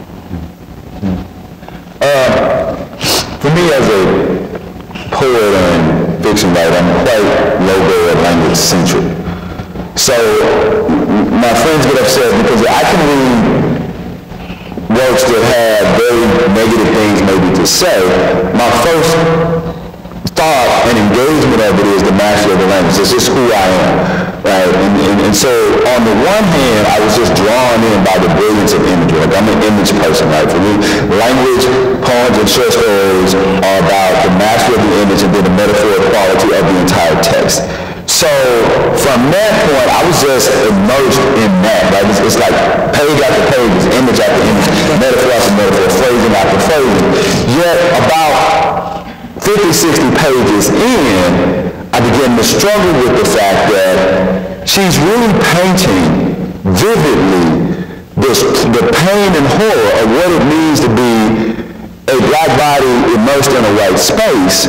For me, as a poet and fiction writer, I'm quite logo and language centric. So my friends get upset because I can read works that have very negative things maybe to say. My first thought and engagement of it is the mastery of the language. This is who I am, right? And so on the one hand, I was just drawn in by the brilliance of imagery. Like, I'm an image person, right? For me, language, poems, and short stories are about the mastery of the image and then the metaphoric quality of the entire text. So from that point, I was just immersed in that, right? It's like page after page, image after image, metaphor after metaphor, phrasing after phrasing. Yet about 50, 60 pages in, I began to struggle with the fact that she's really painting vividly the pain and horror of what it means to be a black body immersed in a white space,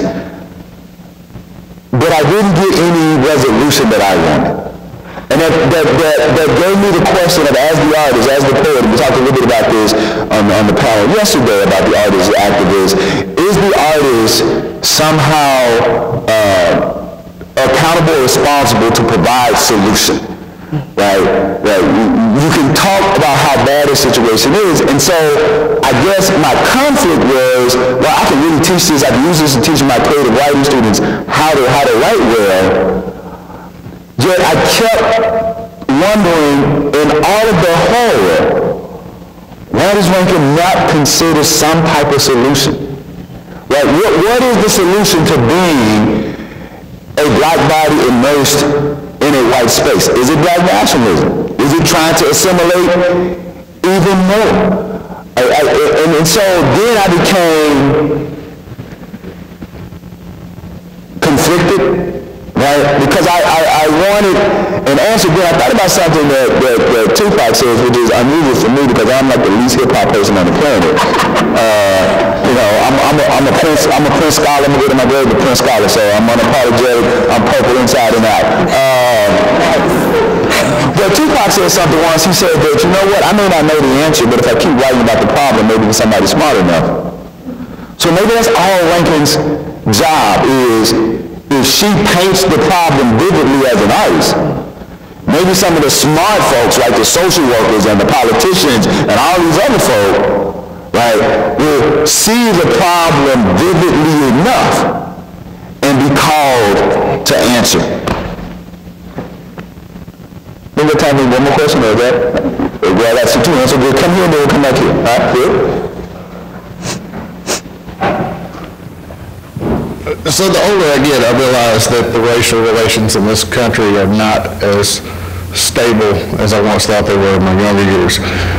but I didn't get any resolution that I wanted. And that gave me the question of, as the artist, as the poet, we talked a little bit about this on the panel yesterday about the artist, the activist, is the artist somehow accountable or responsible to provide solution? Right? You can talk about how bad a situation is, and so I guess my conflict was, well, I can really teach this, I can use this to teach my creative writing students how to write well, yet I kept wondering, in all of the horror, why does Rankine not consider some type of solution? Right? What is the solution to being a black body immersed in a white space? Is it black nationalism? Is it trying to assimilate even more? And so then I became conflicted, right? Because I wanted an answer. Then I thought about something that Tupac says, which is unusual for me because I'm like the least hip-hop person on the planet. You know, I'm a Prince scholar. I'm going to go to my grade with Prince scholar, so I'm unapologetic. I'm purple inside and out. But Tupac said something once. He said that, you know what, I may not know the answer, but if I keep writing about the problem, maybe somebody's smart enough. So maybe that's all Rankine's job is, if she paints the problem vividly as an artist, maybe some of the smart folks, like the social workers and the politicians and all these other folk, right, will see the problem vividly enough and be called to answer. Maybe time for one more question, or is that? Well, that's the two answers. We'll come here and then we'll come back here. All right, good. So the older I get, I realize that the racial relations in this country are not as stable as I once thought they were in my younger years.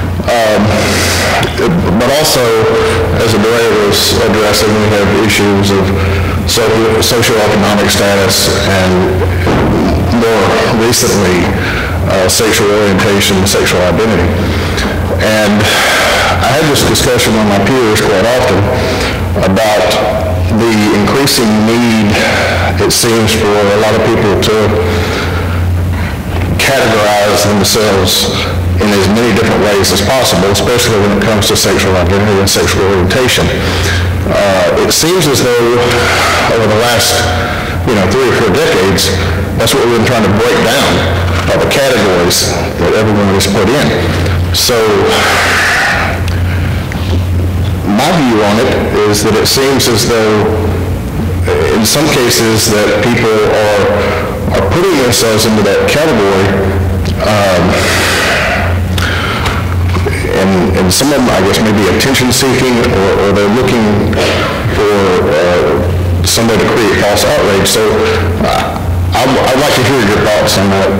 But also, as Abrea was addressing, we have issues of socioeconomic status and more recently sexual orientation and sexual identity. And I had this discussion with my peers quite often about the increasing need, it seems, for a lot of people to categorize themselves in as many different ways as possible, especially when it comes to sexual identity and sexual orientation. It seems as though over the last 3 or 4 decades, that's what we've been trying to break down, all the categories that everyone is put in. So my view on it is that it seems as though in some cases that people are putting themselves into that category, and some of them, I guess, may be attention seeking, or they're looking for somebody to create false outrage. So I'd like to hear your thoughts on that.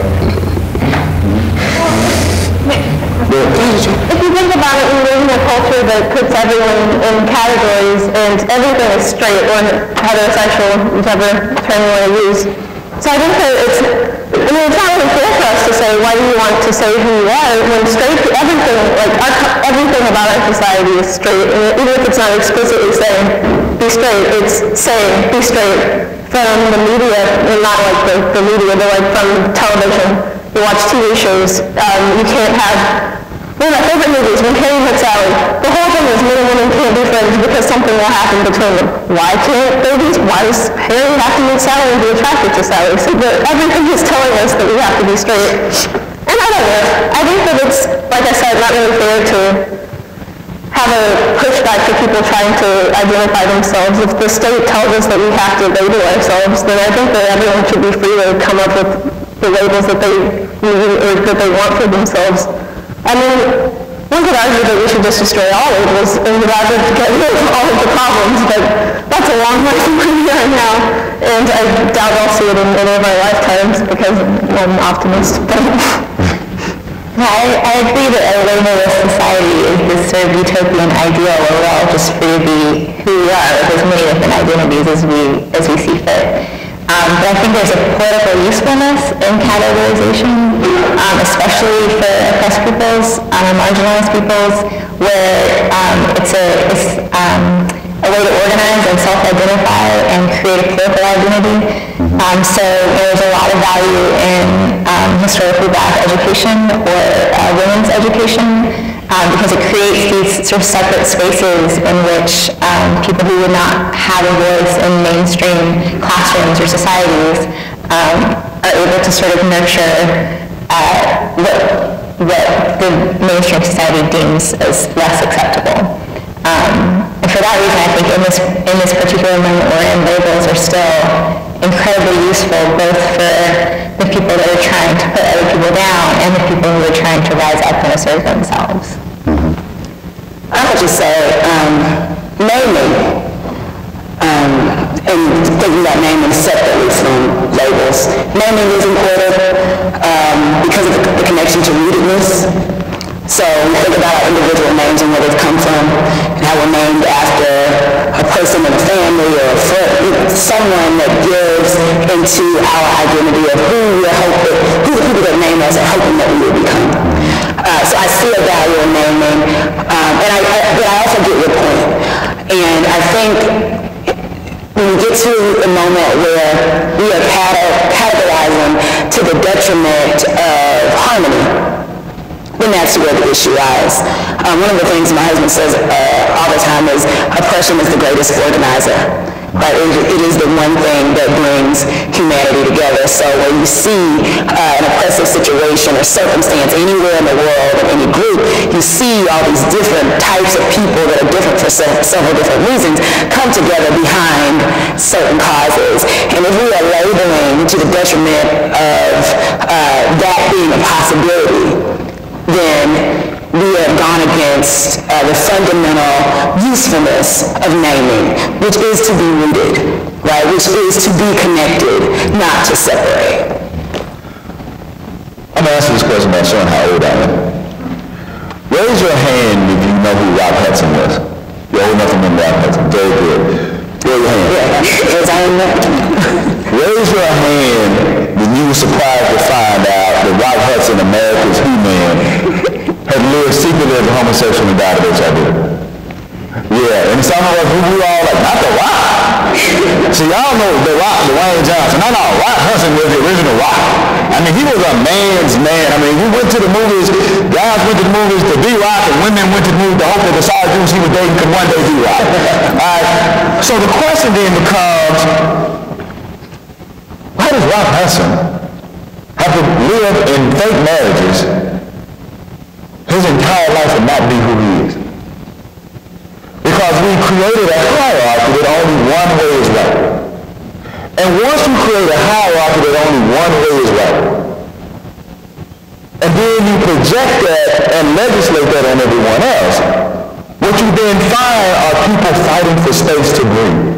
If you think about it, we live in a culture that puts everyone in categories, and everything is straight or heterosexual, whichever term you want to use. So I think that it's not really fair for us to say, why do you want to say who you are, when straight, everything, everything about our society is straight. And even if it's not explicitly saying, be straight, it's saying, be straight from the media, and not like the media, but like from television. You watch TV shows, you can't have, one of my favorite movies, when Harry met Sally, the whole thing is men and women can't be friends because something will happen between them. Why can't they be? Why does Harry have to meet Sally and be attracted to Sally? So everything is telling us that we have to be straight. And I don't know. I think that it's, like I said, not really fair to have a pushback to people trying to identify themselves. If the state tells us that we have to label ourselves, then I think that everyone should be free to come up with the labels that they need or that they want for themselves. I mean, one could argue that we should just destroy all labels and rather get rid of all of the problems, but that's a long way from where we are now, and I doubt I'll see it in any of our lifetimes because I'm an optimist. I agree that a labelless society is this sort of utopian ideal where we're all just free to be who we are with as many different identities as we see fit. But I think there's a political usefulness in categorization, especially for oppressed peoples and marginalized peoples, where it's a way to organize and self-identify and create a political identity. So there's a lot of value in historically Black education or women's education because it creates these sort of separate spaces in which people who would not have a voice in mainstream classrooms or societies are able to sort of nurture what the mainstream society deems as less acceptable. And for that reason, I think in this particular moment we're in, labels are still incredibly useful both for the people that are trying to put other people down and the people who are trying to rise up and assert themselves. I would just say, naming, and thinking about naming separately from labels. Naming is important because of the connection to rootedness. So we think about our individual names and where they've come from, and how we're named after a person in a family or a friend, someone that gives into our identity of who the people that name us are hoping that we will become. So I see a value in naming, but I also get your point. And moment where we are categorizing to the detriment of harmony, then that's where the issue lies. One of the things my husband says all the time is oppression is the greatest organizer. Right? It is the one thing that brings humanity together. So when you see an oppressive situation or circumstance anywhere in the world, in any group, you see all these different types of people that are different for several different reasons come together behind certain causes. And if we are labeling to the detriment of that being a possibility, then we have gone against the fundamental usefulness of naming, which is to be rooted, right? Which is to be connected, not to separate. I'm going to ask this question by showing how old I am. Raise your hand if you know who Rock Hudson was. You're old enough to remember Rock Hudson. Very good. Raise your hand. Yeah, as I am now. Raise your hand when you were surprised to find out that Rock Hudson, America's He-Man, had lived secretly as a homosexual and died of HIV. Yeah, and some of us, we all like, not the Rock. See, y'all know the Rock, Dwayne Johnson. No, Rock Hudson was the original Rock. I mean, he was a man's man. I mean, we went to the movies, guys went to the movies to be Rock, and women went to the movies to hope that the side dudes he was dating could one day be Rock. All right, so the question then becomes, why does Rock Hudson have to live in fake marriages his entire life and not be who he is? Because we created a hierarchy that only one way is right. And once you create a hierarchy that only one way is right, and then you project that and legislate that on everyone else, what you then find are people fighting for space to breathe.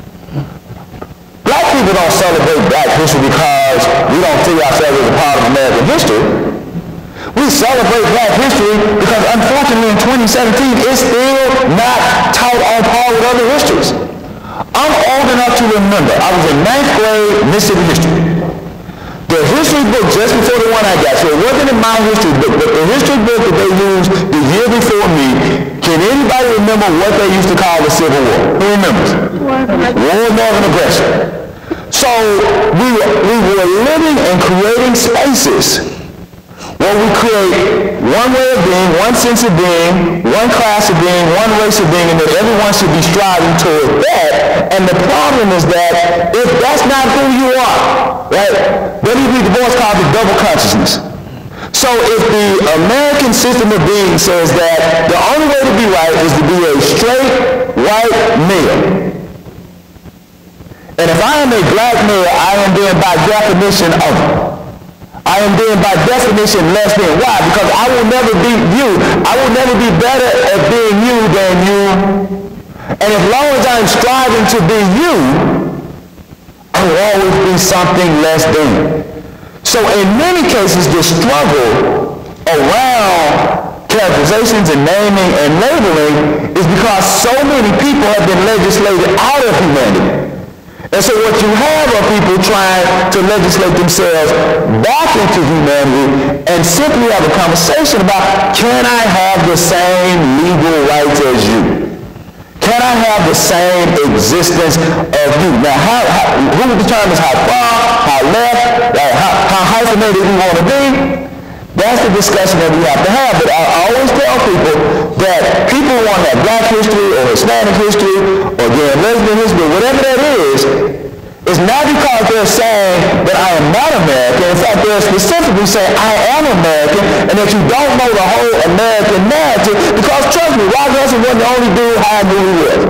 Black people don't celebrate Black history because we don't see ourselves as a part of American history. We celebrate Black history because, unfortunately, in 2017, it's still not taught on par with other histories. I'm old enough to remember, I was in 9th grade Mississippi history. The history book just before the one I got, so it wasn't in my history book, but the history book that they used the year before me, can anybody remember what they used to call the Civil War? Who remembers? War of Northern Aggression. So we were living and creating spaces where we create one way of being, one sense of being, one class of being, one race of being, and that everyone should be striving toward that. And the problem is that if that's not who you are, right, then you read the voice called the double consciousness. So if the American system of being says that the only way to be right is to be a straight white male, and if I am a black male, I am then by definition other. I am then by definition less than. Why? Because I will never be you. I will never be better at being you than you. And as long as I'm striving to be you, I will always be something less than. So in many cases, the struggle around characterizations and naming and labeling is because so many people have been legislated out of humanity. And so what you have are people trying to legislate themselves back into humanity and simply have a conversation about, can I have the same legal rights as you? Can I have the same existence of you? Now, who determines how far, how left, how hyphenated we want to be? That's the discussion that we have to have. But I always tell people that people want to have Black history or Hispanic history or gay and lesbian history, whatever that is not because they're saying that I am not American. In fact, they're specifically saying I am American and that you don't know the whole American narrative because, trust me, Rock Hudson wasn't the only dude I knew who was.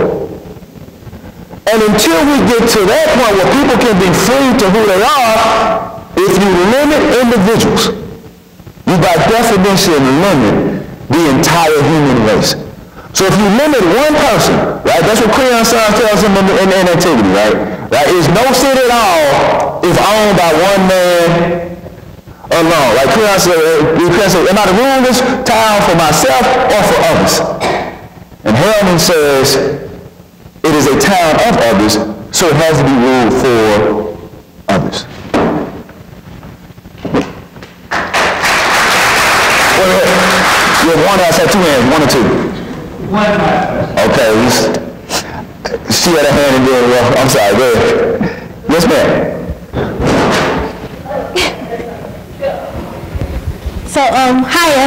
And until we get to that point where people can be free to who they are, if you limit individuals, you by definition limit the entire human race. So if you limit one person, right, that's what Creon Sons tells him in Antiquity, right? Right? Is no city at all is owned by one man alone. Like Creon said, am I to rule this town for myself or for others? And Hellman says, it is a town of others, so it has to be ruled for others. You have one else, have two hands, one or two? One. Okay, she had a hand in there. Well, I'm sorry, go ahead. Yes, ma'am. So, hiya.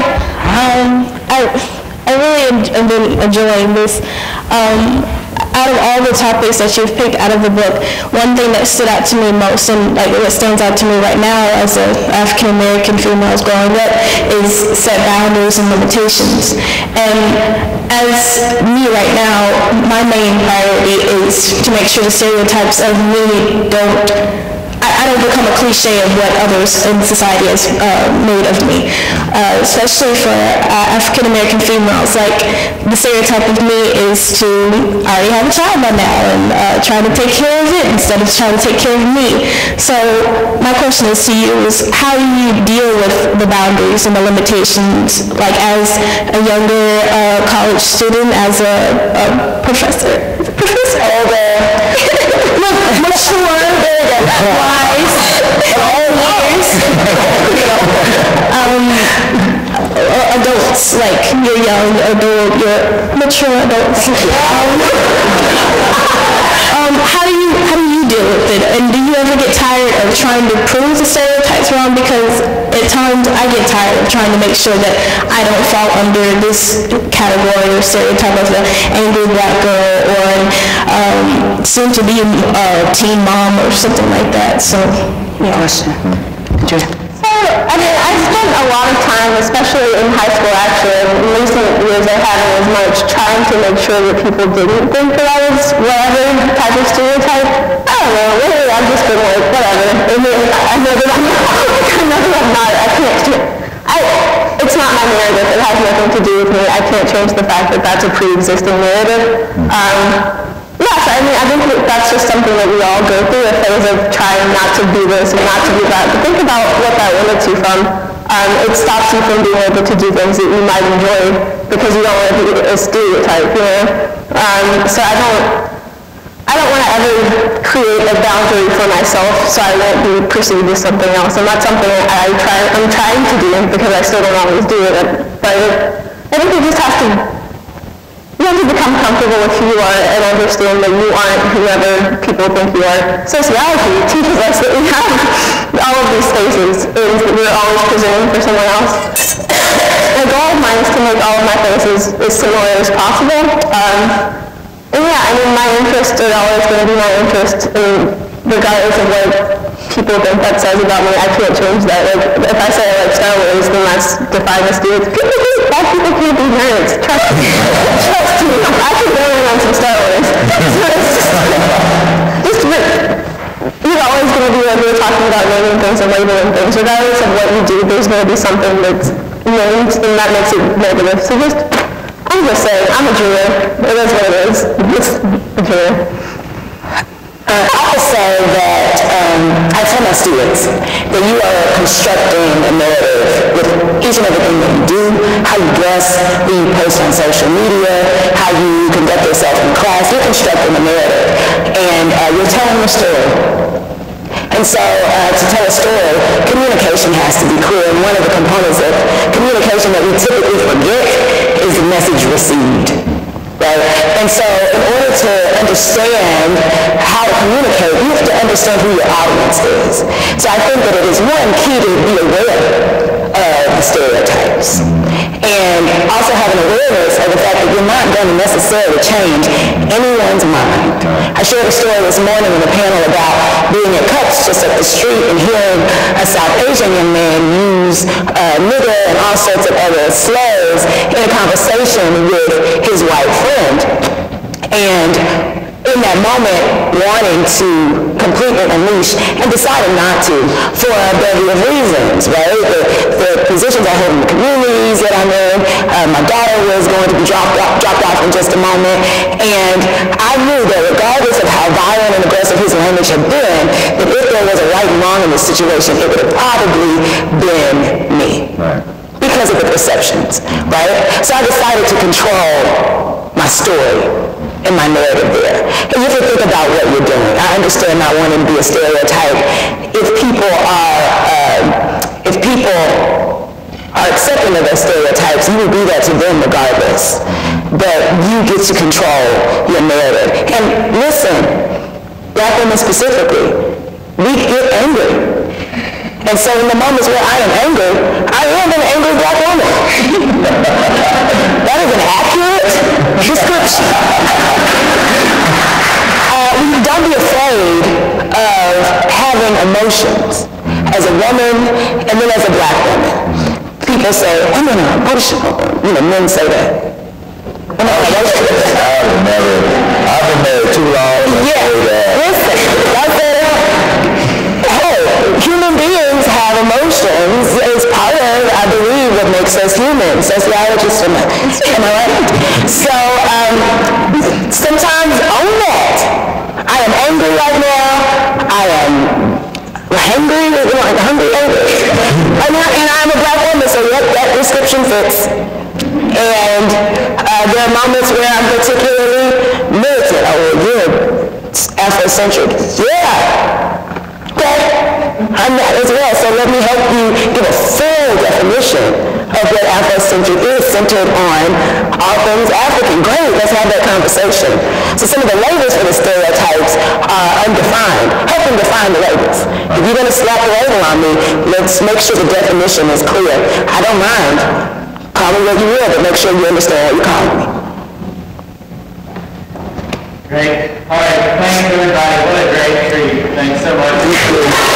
I really have been enjoying this. Out of all the topics that you've picked out of the book, one thing that stood out to me most, and like what stands out to me right now as an African-American female growing up, is set boundaries and limitations. And as me right now, my main priority is to make sure the stereotypes of me I don't become a cliche of what others in society has made of me, especially for African-American females. Like, the stereotype of me is to already have a child by now and try to take care of it instead of trying to take care of me. So my question is to you is, how do you deal with the boundaries and the limitations, like as a younger college student, as a professor? Older. Mature. Wise, adults, like you're young adult, you're mature adults. How do you deal with it? And do you ever get tired of trying to prove the stereotypes wrong? Because at times I get tired of trying to make sure that I don't fall under this category or stereotype of the angry black girl or soon to be a teen mom or something like that. So, yeah. Question. I mean, I spent a lot of time, especially in high school actually, and in recent years I haven't as much, trying to make sure that people didn't think that I was whatever type of stereotype. I don't know, really, I've just been like, whatever. I mean, I know that I'm not, I can't, it's not my narrative, it has nothing to do with me. I can't change the fact that that's a pre-existing narrative. Yes, I mean, I think that's just something that we all go through, a phase of trying not to do this and not to do that. But think about what that limits you from. It stops you from being able to do things that you might enjoy because you don't want to be a stereotype, you know? So I don't want to ever create a boundary for myself so I won't be perceived as something else. And that's something I'm trying to do because I still don't always do it. But I think you just have to become comfortable with who you are and understand that you aren't whoever people think you are. Sociology teaches us that we have all of these spaces and we're always presuming for someone else. The goal of mine is to make all of my faces as similar as possible. And yeah, I mean, my interests are always going to be my interest, regardless of what people think that says about me. I can't change that. Like, if I say I like Star Wars, then that's defined as students. Black people can't be nerds. Trust me. I can really learn some Star Wars. So it's you're always going to be, like we were talking about, naming things and labeling things. Regardless of what you do, there's going to be something that's named, and that makes it negative. So I'm just saying, I'm a juror. It is what it is. It's a juror. I would say that I tell my students that you are constructing a narrative with each and everything that you do, how you dress, who you post on social media, how you conduct yourself in class. You're constructing a narrative, and you're telling a story. And so to tell a story, communication has to be clear, and one of the components of communication that we typically forget is the message received. Right? And so in order to understand how to communicate, you have to understand who your audience is. So I think that it is one key to be aware of the stereotypes. And also have an awareness of the fact that you're not going to necessarily change anyone's mind. I shared a story this morning in a panel about being at Cups just up the street and hearing a South Asian young man use nigger and all sorts of other slurs in a conversation with his white friend. And in that moment, wanting to completely unleash and decided not to for a bevy of reasons, right? The positions I hold in the communities that I'm in, my daughter was going to be dropped off in just a moment, and I knew that regardless of how violent and aggressive his language had been, that if there was a right and wrong in this situation, it would have probably been me. Right. Because of the perceptions, right? So I decided to control my story and my narrative there. And you have to think about what you're doing. I understand not wanting to be a stereotype. If people are accepting of those stereotypes, you will be that to them regardless. But you get to control your narrative. And listen, Black women specifically, we get angry. And so in the moments where I am angry, I am an angry black woman. That is an accurate description. Don't be afraid of having emotions as a woman and then as a black woman. People say, I'm an emotional. Men say that. I've been married too long. Yeah, listen, I said, hey, human beings have emotions. It's part of, I believe, what makes us human. Sociologists, am I right? So, sometimes own that. I am angry right now. I am hungry. And I'm a black woman, so yep, that description fits. And there are moments where I'm particularly militant. Oh, you're Afrocentric. Yeah. Okay. I'm that as well. So let me help you give a full definition of what Afrocentric is, centered on all things African. Great. Let's have that conversation. So some of the labels for the stereotypes are undefined. Help them define the labels. If you're going to slap a label on me, let's make sure the definition is clear. I don't mind. Call me what you will, but make sure you understand what you're calling me. Great. All right. Thanks, everybody. What a great treat. Thanks so much.